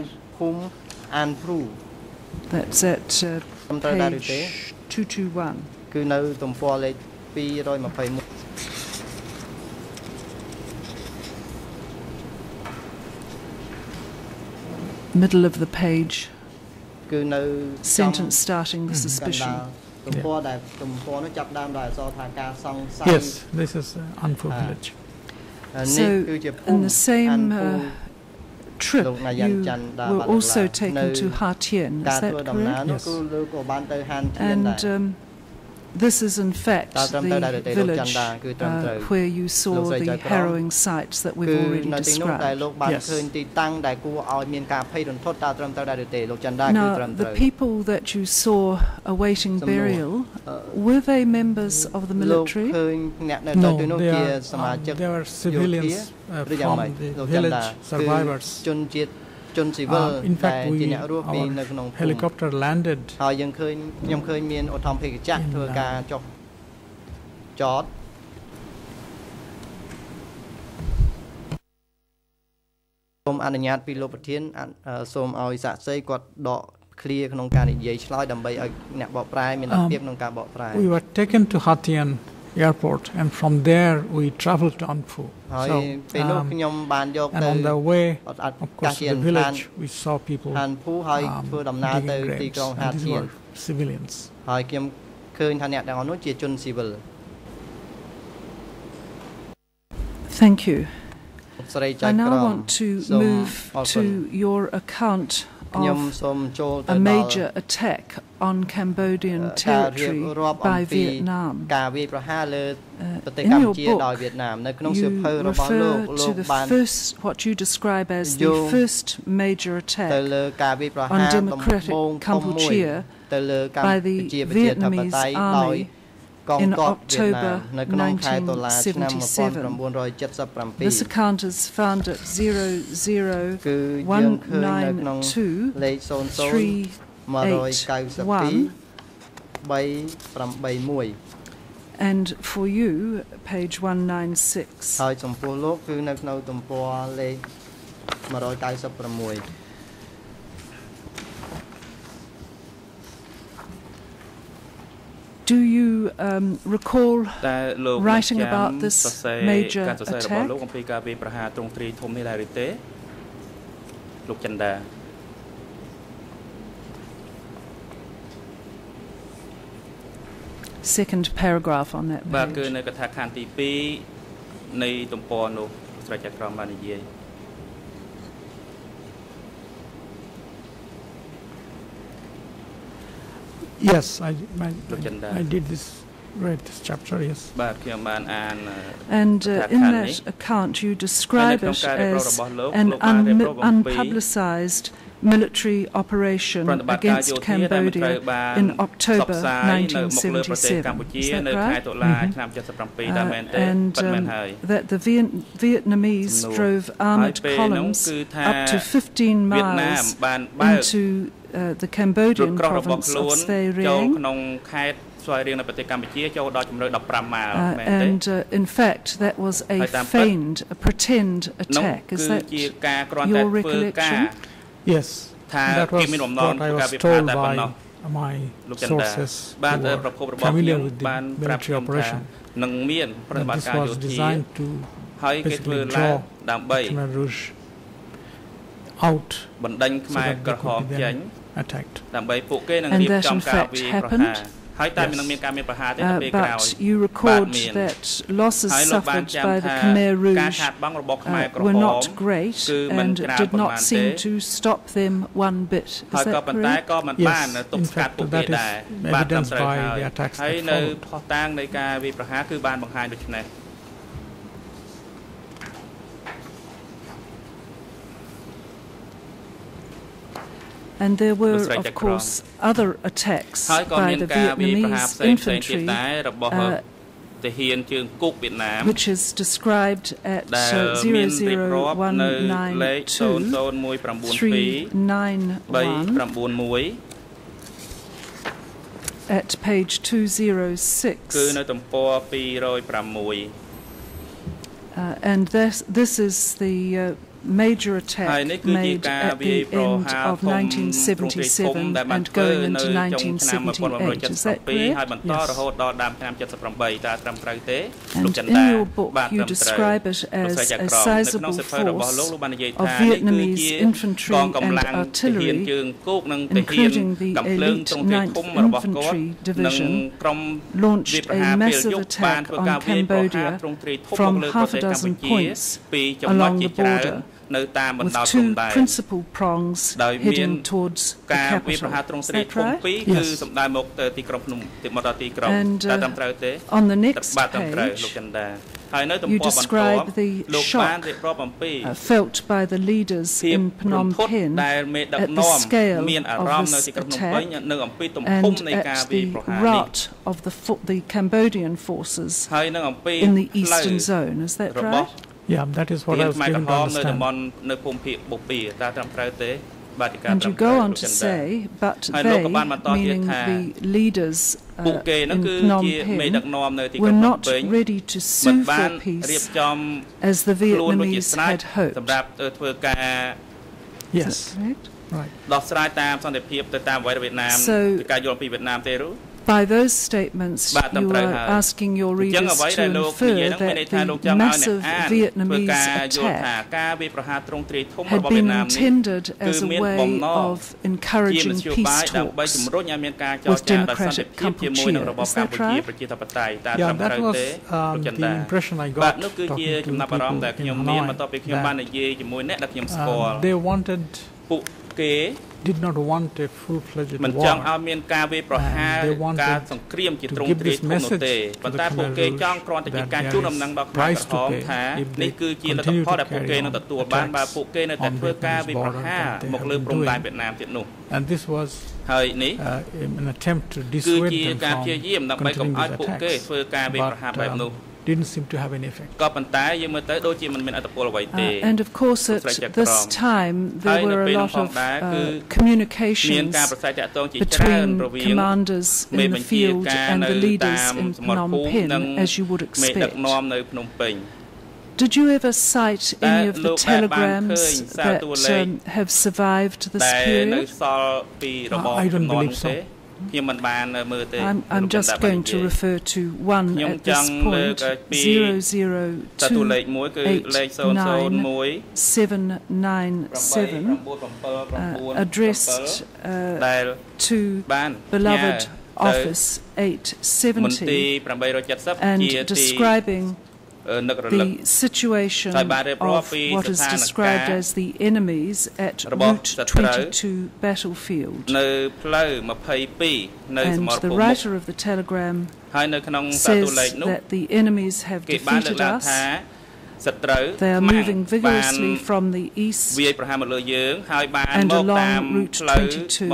That's at page 221. Middle of the page, sentence starting the suspicion. Yes, this is Anpu village. So, in the same trip, you were also taken to Ha Tien, is that correct? Yes. And this is in fact the village where you saw the harrowing sights that we've already described. Yes. Now, the people that you saw awaiting burial, were they members of the military? No, they were civilians from the village survivors. In fact, our helicopter landed in we were taken to Ha Tien airport, and from there we traveled to Anpu. And on the way, of course, the village, we saw people digging graves, and these were civilians. Thank you. I now want to move to your account of a major attack on Cambodian territory by Vietnam. In your book, you refer to the first, what you describe as the first major attack on democratic Cambodia by the Vietnamese army in October 1977. This account is found at 00192381381, and for you, page 196. Do you recall writing about this major attack? Second paragraph on that page. Yes, I did read this chapter, yes. And in that account you describe it as an unpublicized military operation against Cambodia in October 1977. Is that right? And that the Vietnamese drove armoured columns up to 15 miles into the Cambodian province of Svay Rieng. And in fact, that was a feigned, a pretend attack. Is that your recollection? Yes, that was what I was told by my sources who were familiar with the military operation. That this was designed to basically draw the Khmer Rouge out so that they could be then attacked. And that in fact happened. But you record that losses suffered by the Khmer Rouge were not great and did not seem to stop them one bit. Is that correct? Yes, in fact that is evidenced by the attacks that followed. And there were, of course, other attacks by the Vietnamese infantry which is described at 00192-391 at page 206. And this is the major attack made at the end of 1977 and going into 1978. Is that correct? Yes. And in your book you describe it as a sizable force of Vietnamese infantry and artillery, including the elite 9th Infantry Division, launched a massive attack on Cambodia from half a dozen points along the border, with two principal prongs heading towards the capital. Is that right? Yes. And on the next page, you describe the shock felt by the leaders in Phnom Penh at the scale of this attack and at the rout of the Cambodian forces in the eastern zone. Is that right? Yeah, that is what I was given to understand. And you go on to say, but they, meaning the leaders in Phnom Penh, were not ready to sue for peace as the Vietnamese had hoped. Yes. Is that correct? Right. So, by those statements, you are asking your readers to infer that the massive Vietnamese attack had been intended as a way of encouraging peace talks with democratic Kampuchea. Is that right? Yeah, that was the impression I got talking to people in Hanoi, that they did not want a full-fledged war. And they wanted to give this message to the Khmer Rouge that there is price to pay if they continue to carry on attacks on Vietnamese border, that they have been doing. And this was an attempt to dissuade them from continuing these attacks, but didn't seem to have any effect. And of course at this time there were a lot of communications between commanders in the field and the leaders in Phnom Penh, as you would expect. Did you ever cite any of the telegrams that have survived this period? I don't believe so. I'm just going to refer to one at this point, 002899797, addressed to Beloved Office 870 and describing the situation of what is described as the enemies at Route 22 battlefield. And the writer of the telegram says that the enemies have defeated us. They are moving vigorously from the east and along Route 22.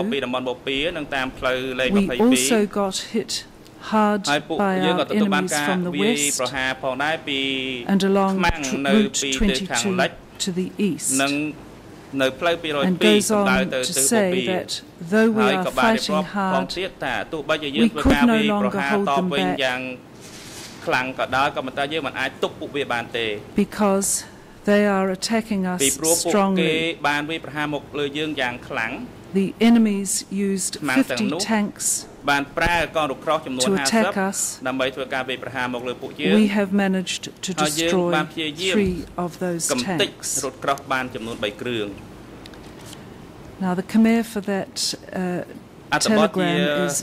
We also got hit hard by our enemies from the west and along Route 22 to the east, and goes on to say that though we are fighting hard, we could no longer hold them back because they are attacking us strongly. The enemies used 50 tanks to attack us. We have managed to destroy 3 of those tanks. Now the Khmer for that telegram is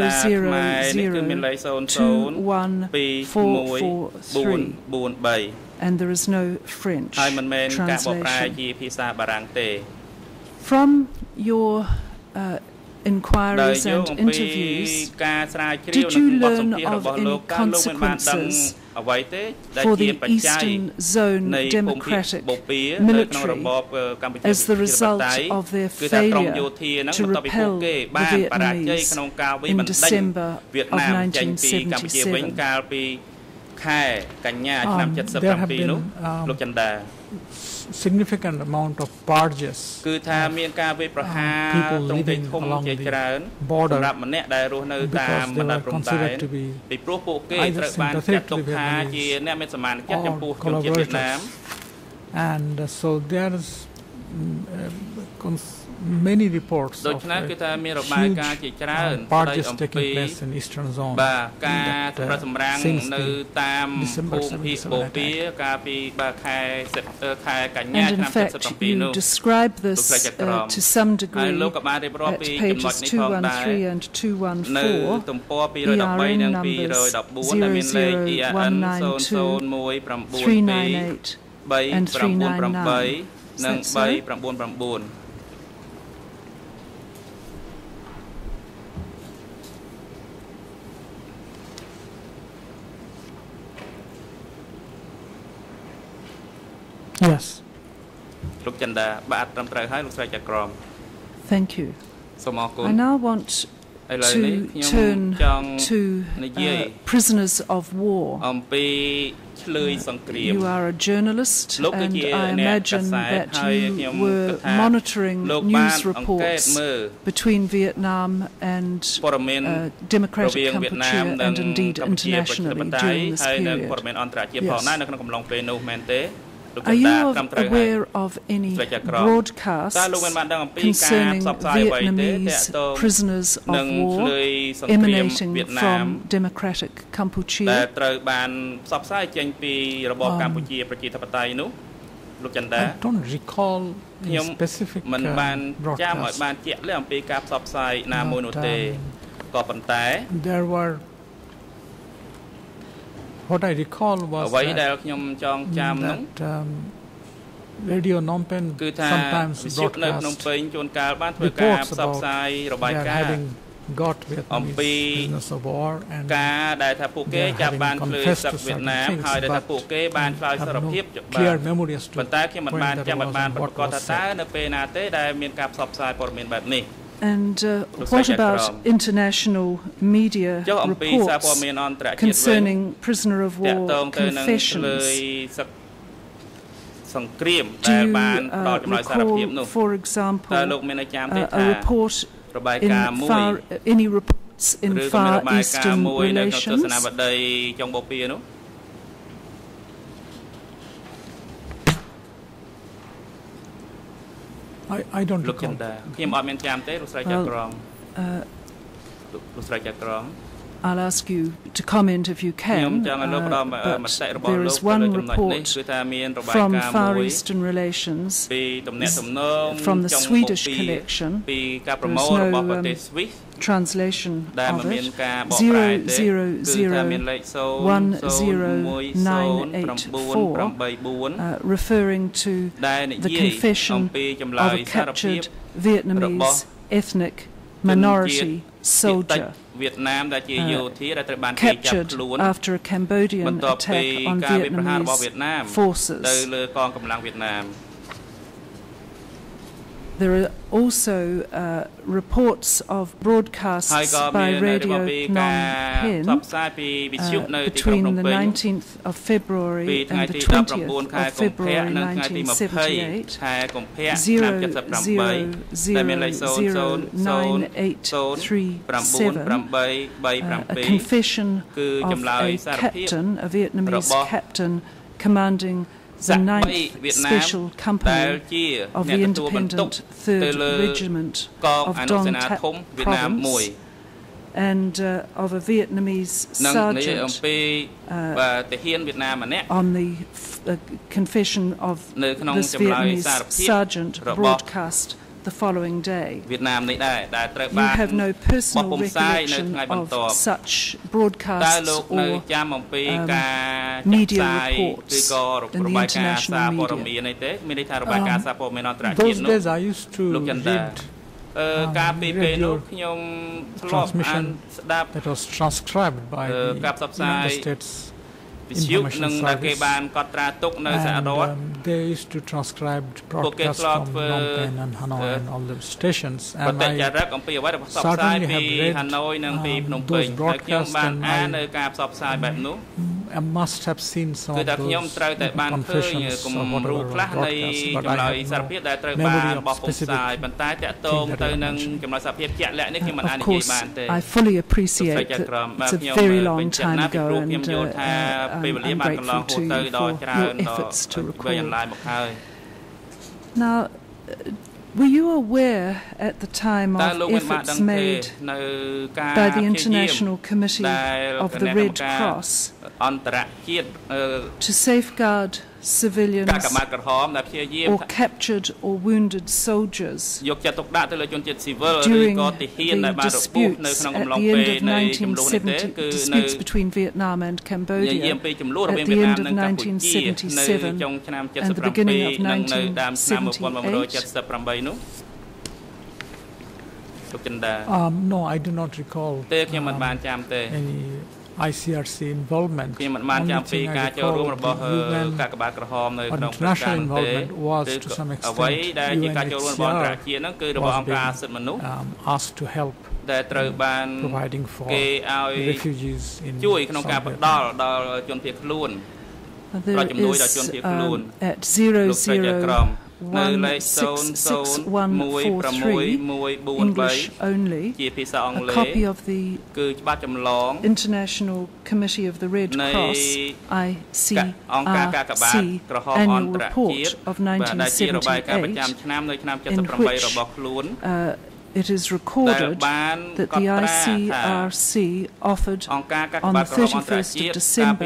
000214443, and there is no French translation. From your inquiries and interviews, did you learn of any consequences for the Eastern Zone Democratic military as the result of their failure to repel the Vietnamese in December of 1977? ខែកញ្ញាឆ្នាំ77នោះលោកចន្ទដា significant amount of barges គឺថាមានការវាយប្រហារត្រង់ទីធំជាច្រើនសម្រាប់ម្នាក់ដែលរស់នៅតាមបណ្ដាព្រំដែនពីព្រោះពួកគេត្រូវបានចាត់ទុកថាជាអ្នកមានសមានកិច្ចចំពោះជនជាតិវៀតណាម and so there is many reports of barges taking place in eastern zone បាទការសម្រាំងនៅតាមភូមិបូព៌ាកាលពីខែកញ្ញាឆ្នាំ77នោះ describe this to some degree លោកក៏បានរៀបរាប់ពីចំណុចនេះផងដែរ 213 and 214 នៅទំព័រ213និង214ដែលមានលេខ ERN 0019398 និង399 Yes. Look Chanda,បាទត្រឹមត្រូវហើយលោកស្រីចក្រម Thank you. សូមអរគុណ I now want to turn to prisoners of war. អំពីឆ្លើយសង្គ្រាម You are a journalist and I imagine that you were monitoring news reports between Vietnam and Democratic Cambodia and indeed internationally during this period. Are you aware of any broadcasts concerning Vietnamese prisoners of war emanating from Democratic Cambodia? ដែលត្រូវបានផ្សព្វផ្សាយចេញពីរបបកម្ពុជាប្រជាធិបតេយ្យនោះលោកចន្ទដា I don't recall any specific មិនបានចាំឲ្យបានជាក់លាក់អំពីការផ្សព្វផ្សាយណាមួយនោះទេក៏ប៉ុន្តែ there were What I recall was អ្វីដែលខ្ញុំចងចាំនោះ Radio Phnom Penh sometimes broadcast នៅភ្នំពេញជួនកាលបានធ្វើការផ្សព្វផ្សាយរបាយការណ៍ got Vietnamese of war and ការដែលថាពួកគេចាប់បានភ្លើសឹកវៀតណាមហើយដែលថាពួកគេបានឆ្លើយសារភាពប៉ុន្តែខ្ញុំមិនបានចាំបានប្រកាសថាតើនៅពេលណាទេដែលមានការផ្សព្វផ្សាយព័ត៌មានបែបនេះ And what about international media reports concerning prisoner of war confessions? Do you recall, for example, a report in any reports in Far Eastern relations? I don't look at that. ខ្ញុំអត់មានចាំទេលោកស្រីចក្រម លោកស្រីចក្រម I'll ask you to comment if you can. But there is one report from Far Eastern Relations from the Swedish collection. There's no translation of it. 000109884, referring to the confession of a captured Vietnamese ethnic minority soldier captured after a Cambodian attack on Vietnamese forces. There are also reports of broadcasts by Radio Phnom Penh between the 19th of February and the 20th of February 1978, 0009837, a confession of a captain, a Vietnamese captain commanding the 9th Special Company of the Independent 3rd Regiment of Dong Thap Province and of a Vietnamese sergeant on the confession of this Vietnamese sergeant broadcast the following day. You have no personal recollection of such broadcasts or media reports in the international media. Those days I used to read radio transmission that was transcribed by the United States Information Service, and they used to transcribe broadcasts from Phnom Penh and Hanoi and all the stations, and I certainly have read those broadcasts, and I must have seen some of those confessions or whatever broadcasts, but I have no memory of specific thing that you mentioned. Of course, I fully appreciate that it's a very long time ago, and I'm grateful to you for your efforts to recall. Now, were you aware at the time of efforts made by the International Committee of the Red Cross to safeguard civilians or captured or wounded soldiers during the disputes at the end of 1970, disputes between Vietnam and Cambodia at the end of 1977 and the beginning of 1978? No, I do not recall any ICRC involvement. The only thing I recall of the UN or international involvement was, to some extent, UNHCR was being asked to help providing for refugees in South Vietnam. There is at 00166143 English only, a copy of the International Committee of the Red Cross ICRC annual report of 1978, in which it is recorded that the ICRC offered on the 31st of December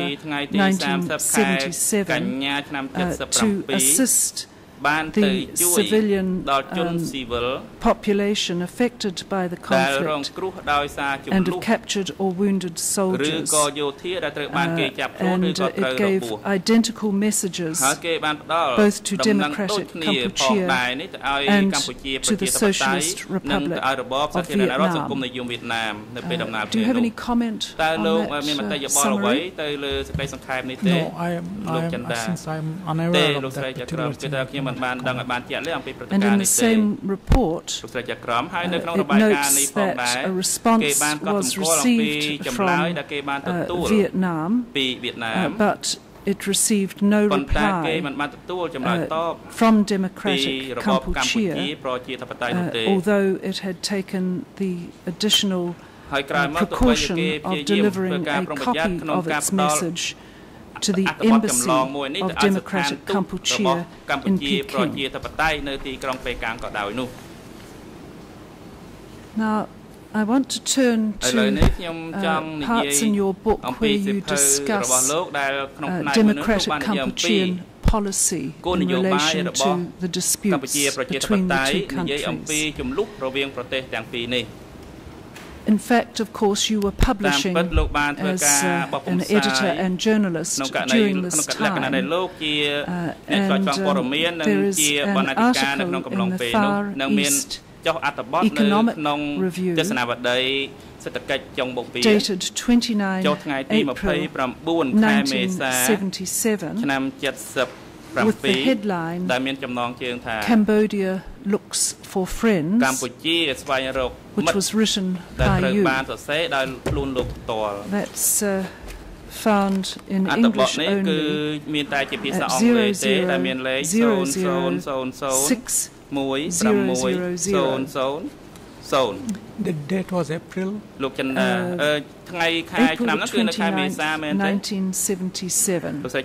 1977 to assist the civilian population affected by the conflict and of captured or wounded soldiers, and it gave identical messages both to Democratic Kampuchea and to the Socialist Republic of Vietnam. Do you have any comment on that summary? No, since I am unaware of that particular thing. And in the same report, it notes that a response was received from Vietnam, but it received no reply from Democratic Kampuchea, although it had taken the additional precaution of delivering a copy of its message to the Embassy of Democratic Kampuchea in Peking. Now, I want to turn to parts in your book where you discuss Democratic Kampuchean policy in relation to the disputes between the two countries. In fact, of course, you were publishing as an editor and journalist during this time, and there is an article in the Far East Economic Review dated 29 April 1977 with the headline, "Cambodia Looks for Friends," which was written by you. That's found in English only at 00061000. The date was April. April 29, 1977.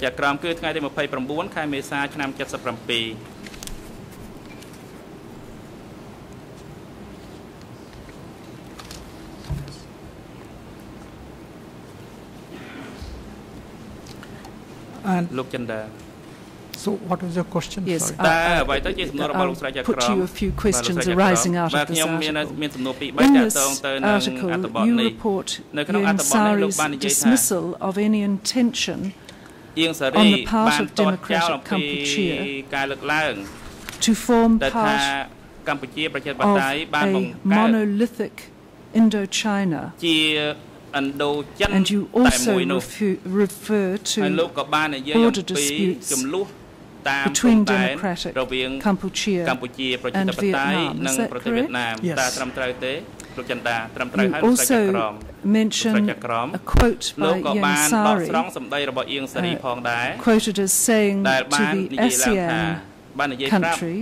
And so, what was your question? Yes, I'll put you a few questions arising out of this article. In this article, you report Ieng Sari's dismissal of any intention on the part of Democratic Kampuchea to form part of a monolithic Indochina. And you also refer to border disputes between Democratic Kampuchea and Vietnam. Is that correct? Yes. You also mention a quote by Yang Sari, quoted as saying to the ASEAN countries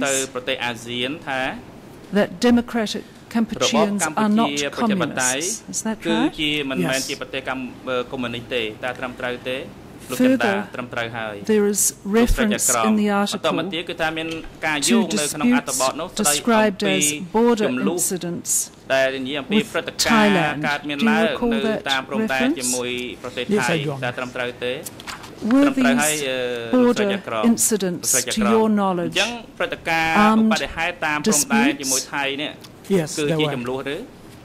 that democratic Kampucheans are not communists. Is that right? Yes. Further, there is reference in the article to disputes described as border incidents with Thailand. Do you recall that reference? Yes, I do. Were these border incidents, to your knowledge, armed disputes? Yes, there were.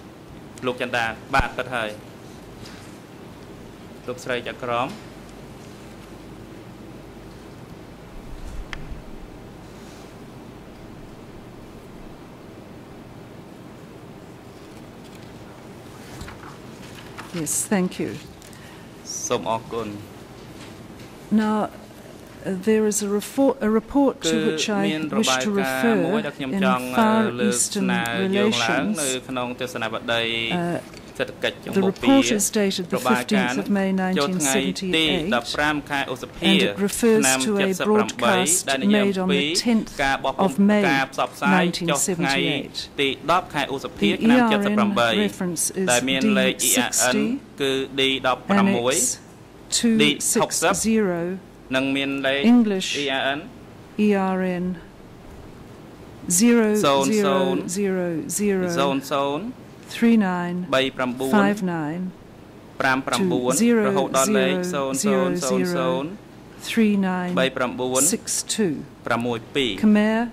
Yes, thank you. Now, there is a report to which I wish to refer in Far Eastern relations. The report is dated the 15th of May 1978, and it refers to a broadcast made on the 10th of May 1978. The ERN reference is D60, Annex 260, English ERN 0000 3959 3962 Khmer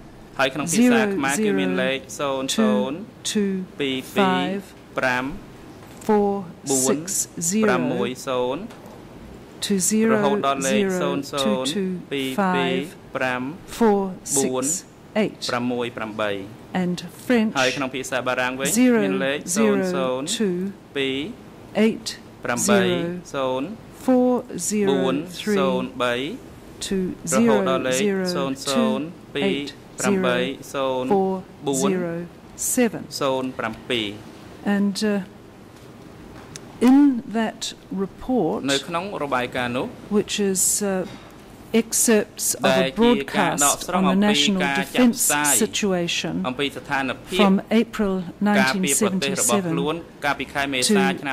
00225 and French 0022807. And in that report, which is excerpts of a broadcast on the national defense situation from April 1977 to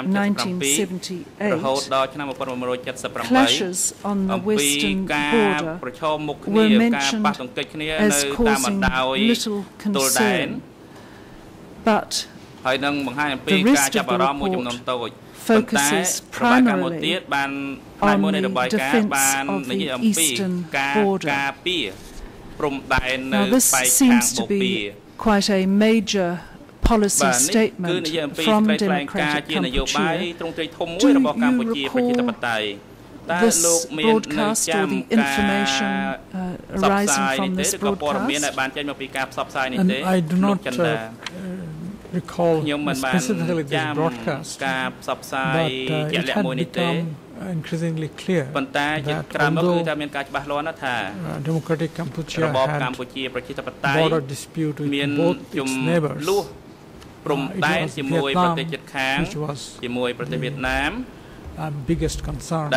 1978, clashes on the western border were mentioned as causing little concern, but the rest of the report focuses primarily on the defense of the eastern border. Now, this seems to be quite a major policy statement from democratic Kampuchea. Do you recall this broadcast or the information arising from this broadcast? I do not recall specifically this broadcast, but it had become increasingly clear that although democratic Kampuchea had border dispute with both its neighbors, it was Vietnam which was the biggest concern.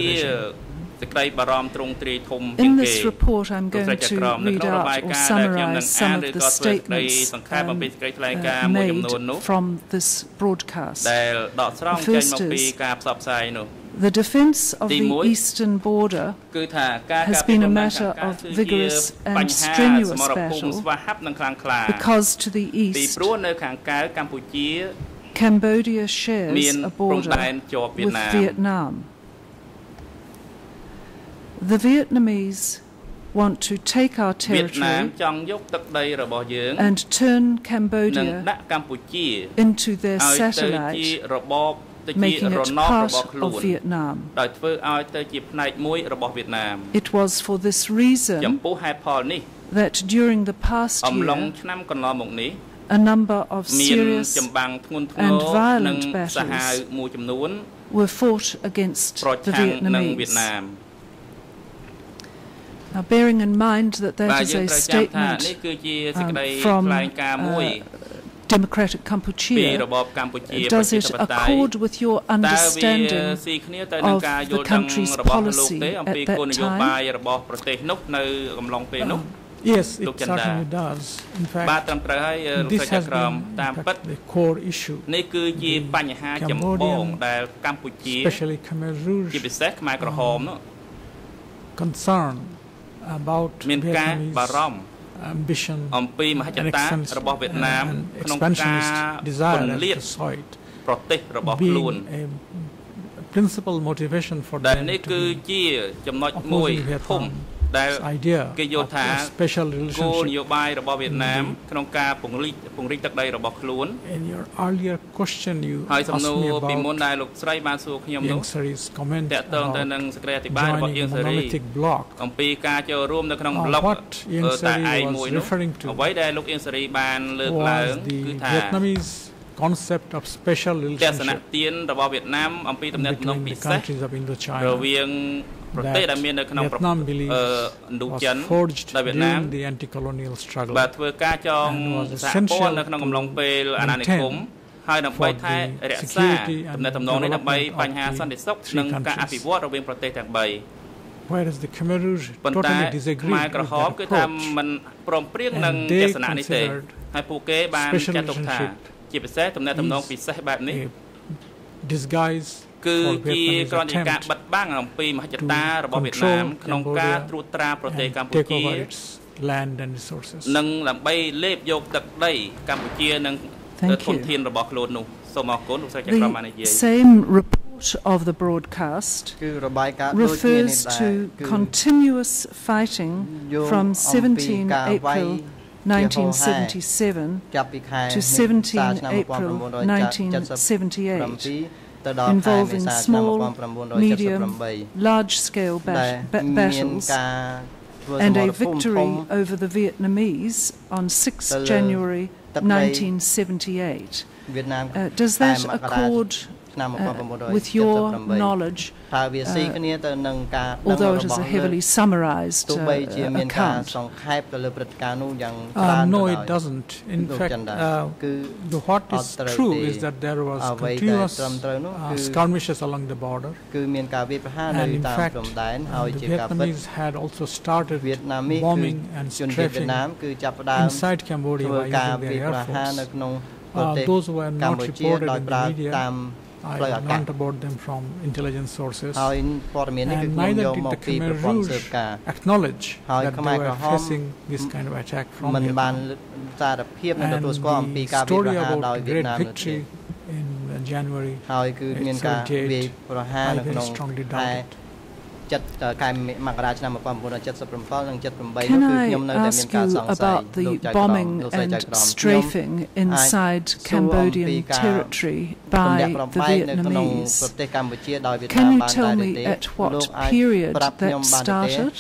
In this report, I'm going to read out or summarize some of the statements made from this broadcast. The first is, the defense of the eastern border has been a matter of vigorous and strenuous battle because to the east, Cambodia shares a border with Vietnam. The Vietnamese want to take our territory and turn Cambodia into their satellite, making it part of Vietnam. It was for this reason that during the past year, a number of serious and violent battles were fought against the Vietnamese. Now, bearing in mind that that is a statement from Democratic Cambodia, does it accord with your understanding of the country's policy at that time? Yes, it certainly does. In fact, this has been the core issue. Cambodia, especially Khmer Rouge, concern about Vietnamese ambition and expansionist desire to exploit being a principal motivation for them to be opposing Vietnam's idea of a special relationship. In your earlier question, you asked me about Ieng Sary's comment about joining a monolithic bloc. What Ieng Sary was referring to was the Vietnamese concept of special relationship between the countries of Indochina that Vietnam believes was forged during the anti-colonial struggle and was essential to maintain for the security and development of the three countries. Whereas the Khmer Rouge totally disagreed with that approach, and they considered special relationship is a disguise for Vietnamese attempt to control Cambodia and take over its land and resources. Thank you. The same report of the broadcast refers to continuous fighting from 17 April 1977 to 17 April 1978, involving small, medium, large-scale battles and a victory over the Vietnamese on 6 January 1978. Does that accord with your knowledge, although it is a heavily summarized account? No, it doesn't. In fact, what is true is that there was continuous skirmishes along the border. And in fact, the Vietnamese had also started bombing and strafing inside Cambodia by using their air force. Those were not reported in the media. I learned about them from intelligence sources, and neither did the Khmer Rouge acknowledge that they were facing this kind of attack from Vietnam. And the story about the great victory in January 1978, I very strongly doubt it. Can I ask you about the bombing and strafing inside Cambodian territory by the Vietnamese? Can you tell me at what period that started?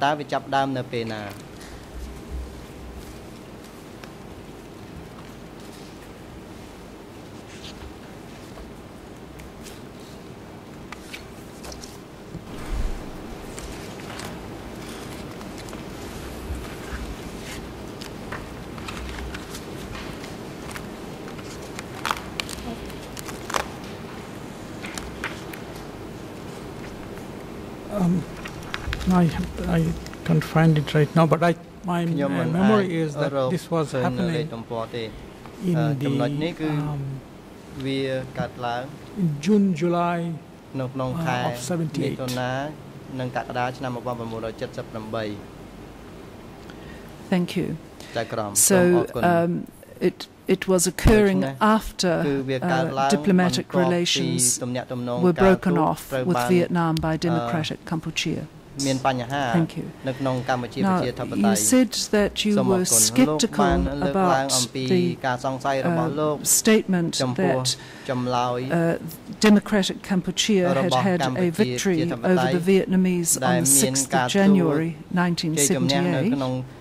I can't find it right now, but my memory is that this was happening in June, July of 78. Thank you. So it was occurring after diplomatic relations were broken off with Vietnam by Democratic Cambodia. Thank you. Now, you said that you were skeptical about the statement that Democratic Cambodia had a victory over the Vietnamese on the 6th of January 1978.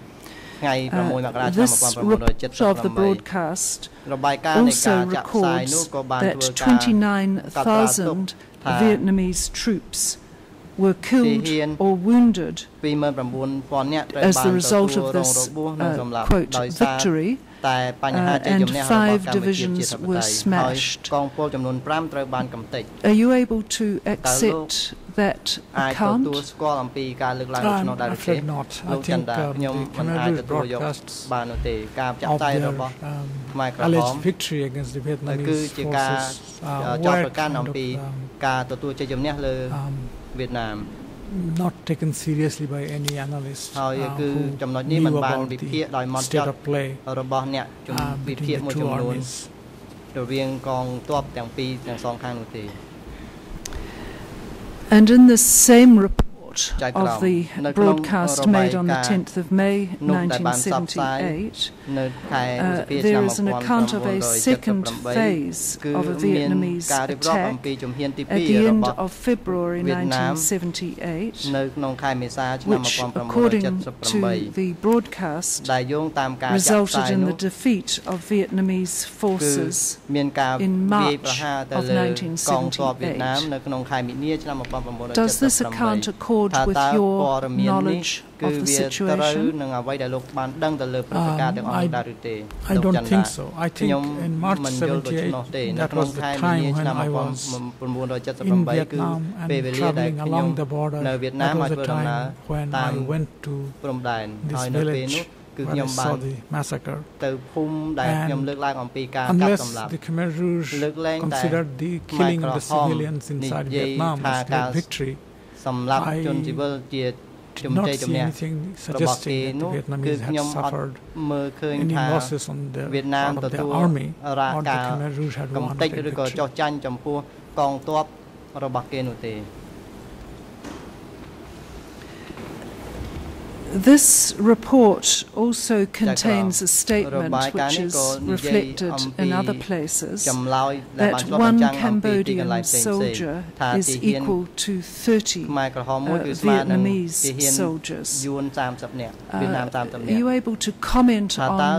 This report of the broadcast also records that 29,000 Vietnamese troops were killed or wounded as the result of this quote, victory, and 5 divisions were smashed. Are you able to accept that account? I'm afraid not. I think the Khmer Rouge broadcasts of their alleged victory against the Vietnamese forces were kind of not taken seriously by any analyst who knew about the state of play between the two armies. And in the same report of the broadcast made on the 10th of May 1978, there is an account of a second phase of a Vietnamese attack at the end of February 1978, which, according to the broadcast, resulted in the defeat of Vietnamese forces in March of 1978. Does this account accord with your knowledge of the situation? I don't think so. I think in March 78, that was the time when I was in Vietnam and traveling along the border. That was the time when I went to this village where I saw the massacre. And unless the Khmer Rouge considered the killing of the civilians inside Vietnam as great victory, I did not see anything suggesting that the Vietnamese had suffered any losses on the part of their army or the Khmer Rouge had won a victory. This report also contains a statement which is reflected in other places, that one Cambodian soldier is equal to 30 Vietnamese soldiers. Are you able to comment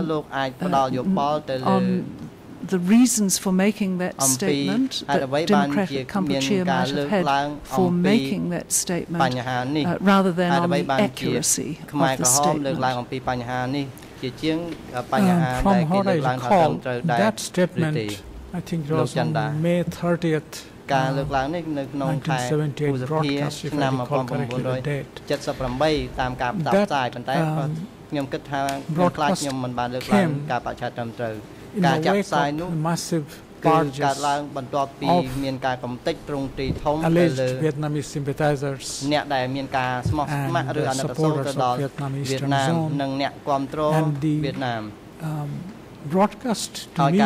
on the reasons for making that statement, that Democratic Kampuchea might have had for making that statement, rather than on the accuracy of the statement? From what I recall, that statement, I think it was on May 30th, 1978 broadcast, if I recall correctly the date. That broadcast came in the wake of massive barges of alleged Vietnamese sympathizers and supporters of Vietnam Eastern Zone. And the broadcast to me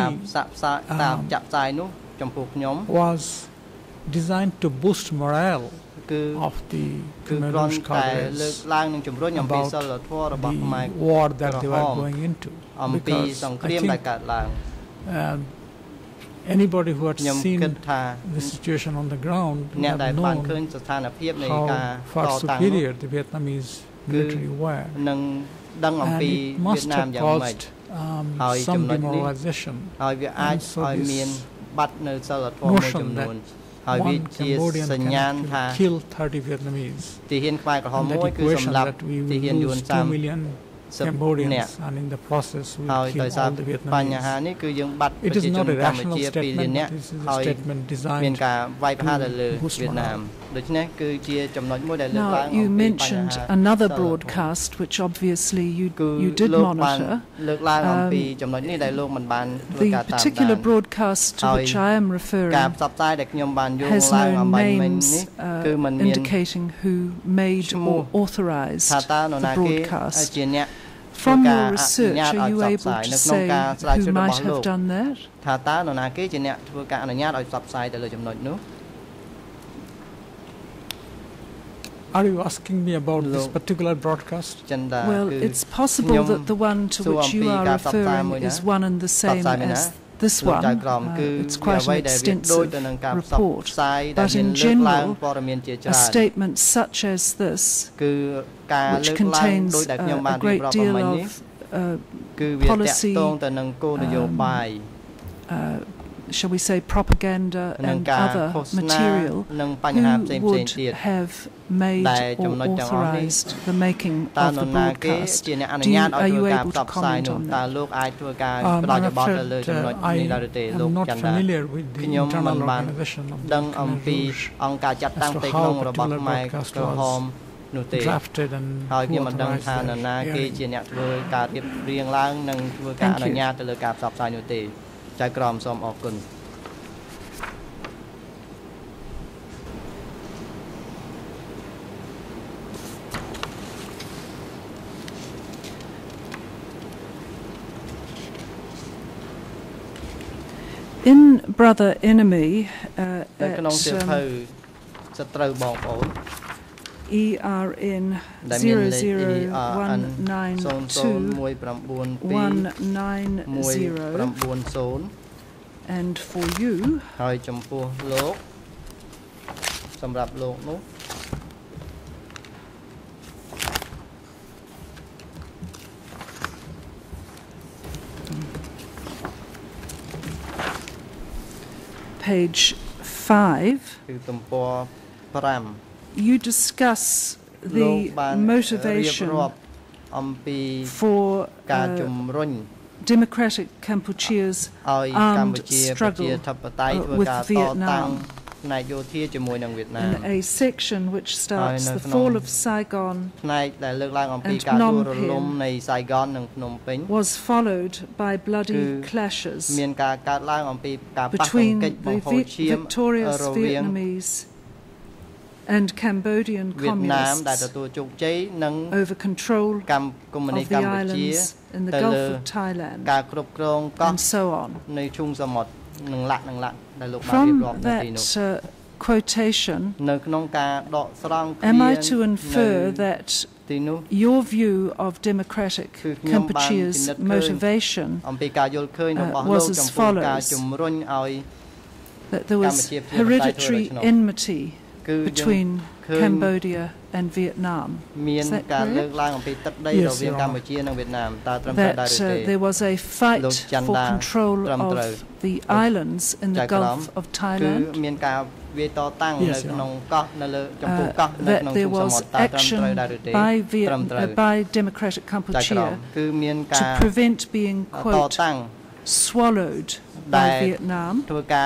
was designed to boost morale of the Khmer Rouge cadres about the war that they were going into. Because I think anybody who had seen the situation on the ground would have known how far superior the Vietnamese military were. And it must have caused some demoralization. And so this notion that one Cambodian can kill 30 Vietnamese, and that equation that we will lose 2 million Cambodians, and in the process we will kill all the Vietnamese. It is not a rational statement, but this is a statement designed to boost morale. Now, you mentioned another broadcast, which obviously you did monitor. The particular broadcast to which I am referring has no names indicating who made or authorized the broadcast. From your research, are you able to say who might have done that? Are you asking me about this particular broadcast? Well, it's possible that the one to which you are referring is one and the same as this one. It's quite an extensive report. But in general, a statement such as this, which contains a great deal of policy, shall we say, propaganda and other material, who would have made or authorized the making of the broadcast? Are you able to comment on that? I'm afraid I am not familiar with the internal organization of the Khmer Rouge as to how a particular broadcast was drafted and authorized there. In Brother Enemy, at ERN 00192-190 and for you, page 5, you discuss the motivation for democratic Kampuchea's armed struggle with Vietnam. In a section which starts the fall of Saigon and Phnom Penh was followed by bloody clashes between the victorious Vietnamese and Cambodian communists over control of the islands in the Gulf of Thailand, and so on. From that quotation, am I to infer that your view of democratic Kampuchea's motivation was as follows: that there was hereditary enmity between Cambodia and Vietnam? Is that correct? Yes, that there was a fight for control of the islands in the Gulf of Thailand? That there was action by democratic Kampuchea to prevent being, quote, swallowed by Vietnam?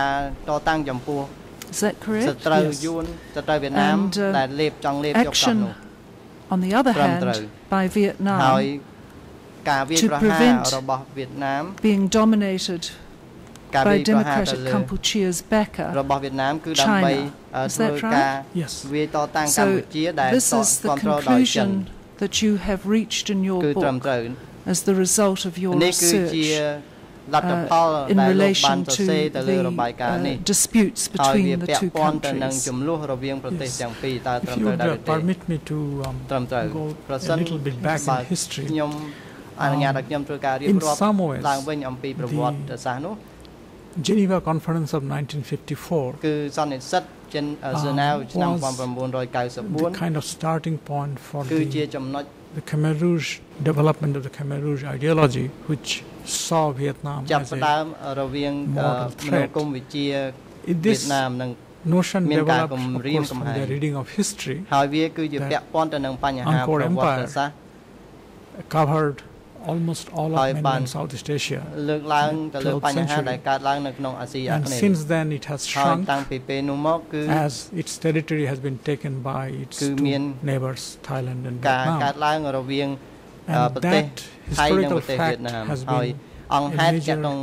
Is that correct? Yes. And action, on the other hand, by Vietnam to prevent being dominated by democratic Kampuchea's backer, China. Is that right? Yes. So this is the conclusion that you have reached in your book as the result of your research in relation to the disputes between the two countries. Yes. If you would permit me to go a little bit back in history, in some ways, the Geneva Conference of 1954 was the kind of starting point for the Khmer Rouge development of the Khmer Rouge ideology, which saw Vietnam as a model threat. This notion developed, of course, from the reading of history, that Angkor Empire covered almost all of mainland Southeast Asia in the 12th century. And since then it has shrunk as its territory has been taken by its two neighbors, Thailand and Vietnam. And that historical fact has been a major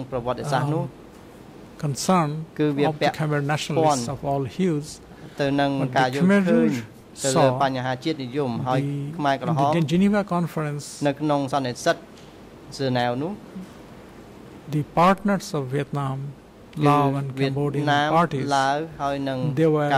concern of the Khmer nationalists of all hues. But the Khmer Rouge saw in the Geneva Conference the partners of Vietnam, Lao and Cambodian parties, they were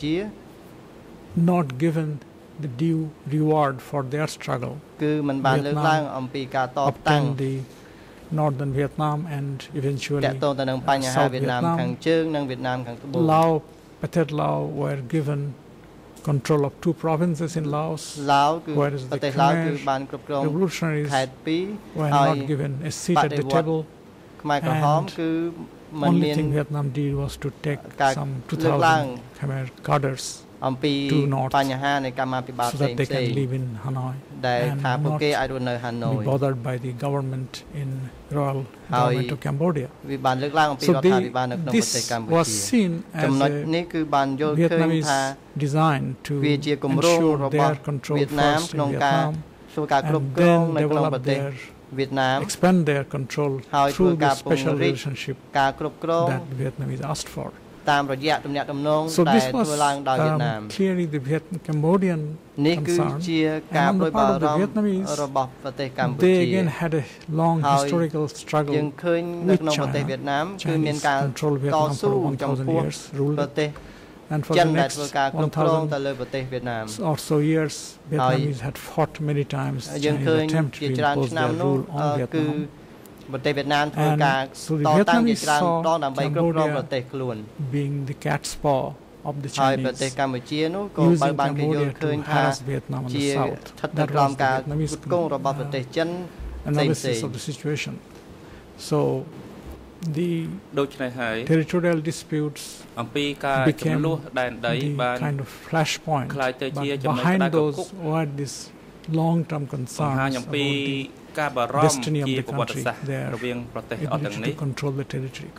not given the due reward for their struggle. Vietnam obtained the northern Vietnam and eventually South Vietnam. Lao, Pathet Lao were given control of two provinces in Laos, whereas the Khmer revolutionaries were not given a seat at the table, and only thing Vietnam did was to take some 2,000 Khmer cadres to north so that they can live in Hanoi and not be bothered by the government in royal government of Cambodia. So this was seen as a Vietnamese design to ensure their control first in Vietnam and then develop expand their control through the special relationship that Vietnamese asked for. So this was clearly the Cambodian concern, and on the part of the Vietnamese, they again had a long historical struggle with China. Chinese controlled Vietnam for 1,000 years, ruled it, and for the next 1,000 or so years, Vietnamese had fought many times Chinese attempt to impose their rule on Vietnam. And so the Vietnamese saw Cambodia being the cat's paw of the Chinese, using Cambodia to harass Vietnam on the south. That was the Vietnamese analysis of the situation. So the territorial disputes became the kind of flashpoint, but behind those were these long-term concerns about the destiny of the country, their ability to control the territory.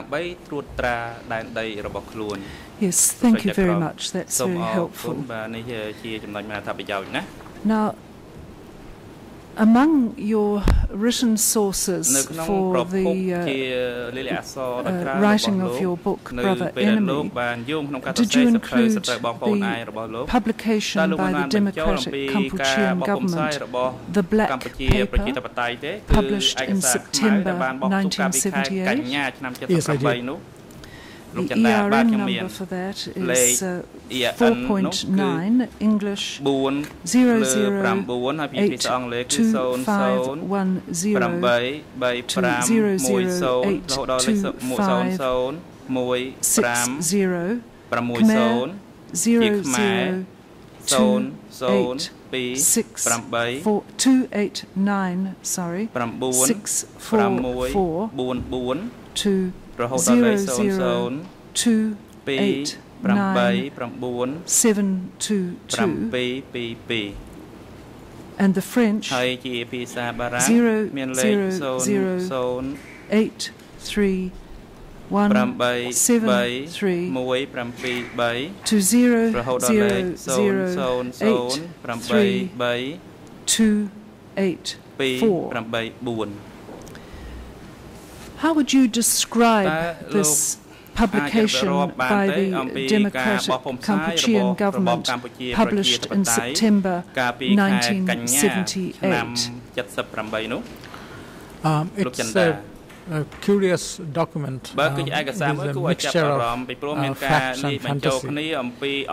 Yes, thank you very much. That's very helpful. Now, among your written sources for the writing of your book, Brother Enemy, did you include the publication by the Democratic Kampuchean government, the Black Paper, published in September 1978? Yes, I did. The ERN number for that is 4.9 English 289, sorry, 644 to 00289-722 and the French 0008317 to 000832884. How would you describe this publication by the Democratic Kampuchean government, published in September 1978? It's a curious document. It's a mixture of facts and fantasy. A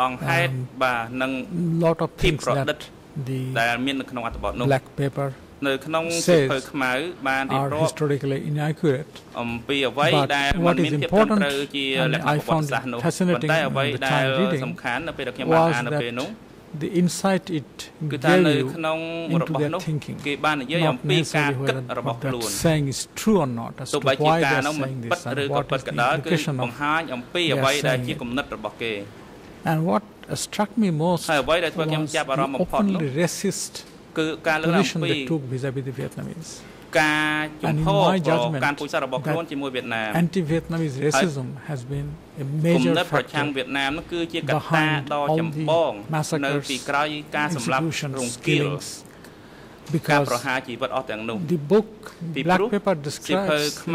lot of things that the Black Paper says are historically inaccurate. But what is important, and I found it fascinating in the time reading, was that the insight it gave you into their thinking, not necessarily whether what they're saying is true or not, as to why they're saying this and what is the implication of their saying it. And what struck me most was the openly racist position they took vis-à-vis the Vietnamese. And in my judgment, that anti-Vietnamese racism has been a major factor behind all the massacres, executions, killings, because the book Black Paper describes the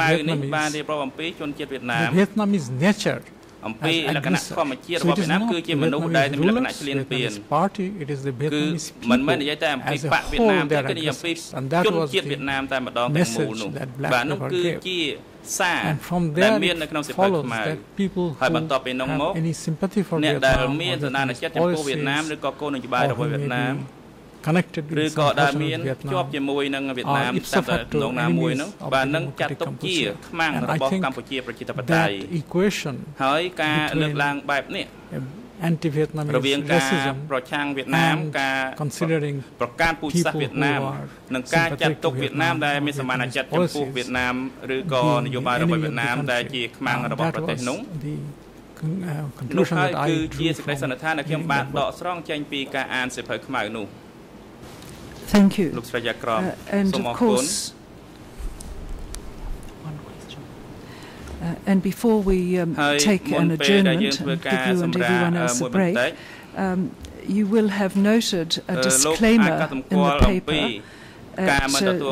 Vietnamese nature. So it is not the Vietnamese rulers, Vietnamese party, it is the Vietnamese people as a whole that are aggressors. And that was the message that Black Paper gave. And from there it follows that people who have any sympathy for Vietnam or Vietnamese policies, or who may be connected with some portion of Vietnam, are ipso facto enemies of the Democratic Kampuchea. And I think that equation between a anti-Vietnamese racism and considering people who are sympathetic to Vietnam or Vietnamese policies being enemy of the country. That was the conclusion that I drew from reading that book. Thank you. And of course, and before we take an adjournment and give you and everyone else a break, you will have noted a disclaimer in the paper at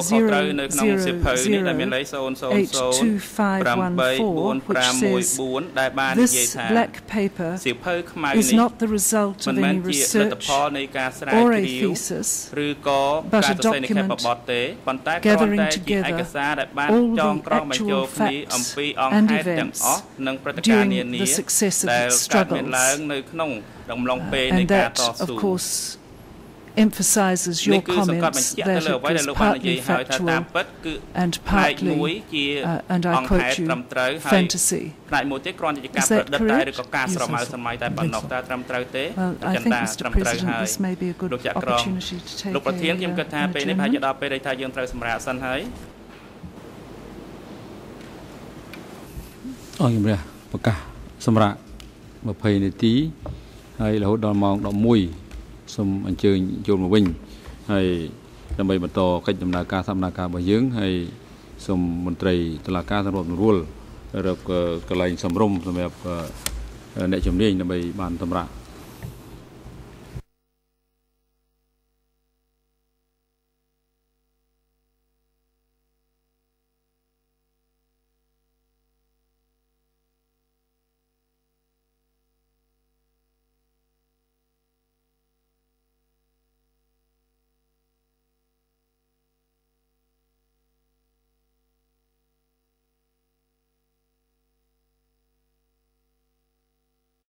0008251 which says this black paper is not the result of any research or a thesis but a document gathering together all the actual facts and events during the successive struggles, and that of course emphasizes your comments that it was partly factual and partly, and I quote you, fantasy. Is that correct? Yes, well, I think, Mr. President, this may be a good opportunity to take an adjournment. សូមអញ្ជើញចូលមកវិញហើយដើម្បីបន្តកិច្ចដំណើរការសកម្មភាពរបស់យើងហើយសូមមន្ត្រីតុលាការសម្របសម្រួលរកកន្លែងសម្រុំសម្រាប់អ្នកជំនាញដើម្បីបានសម្រាប់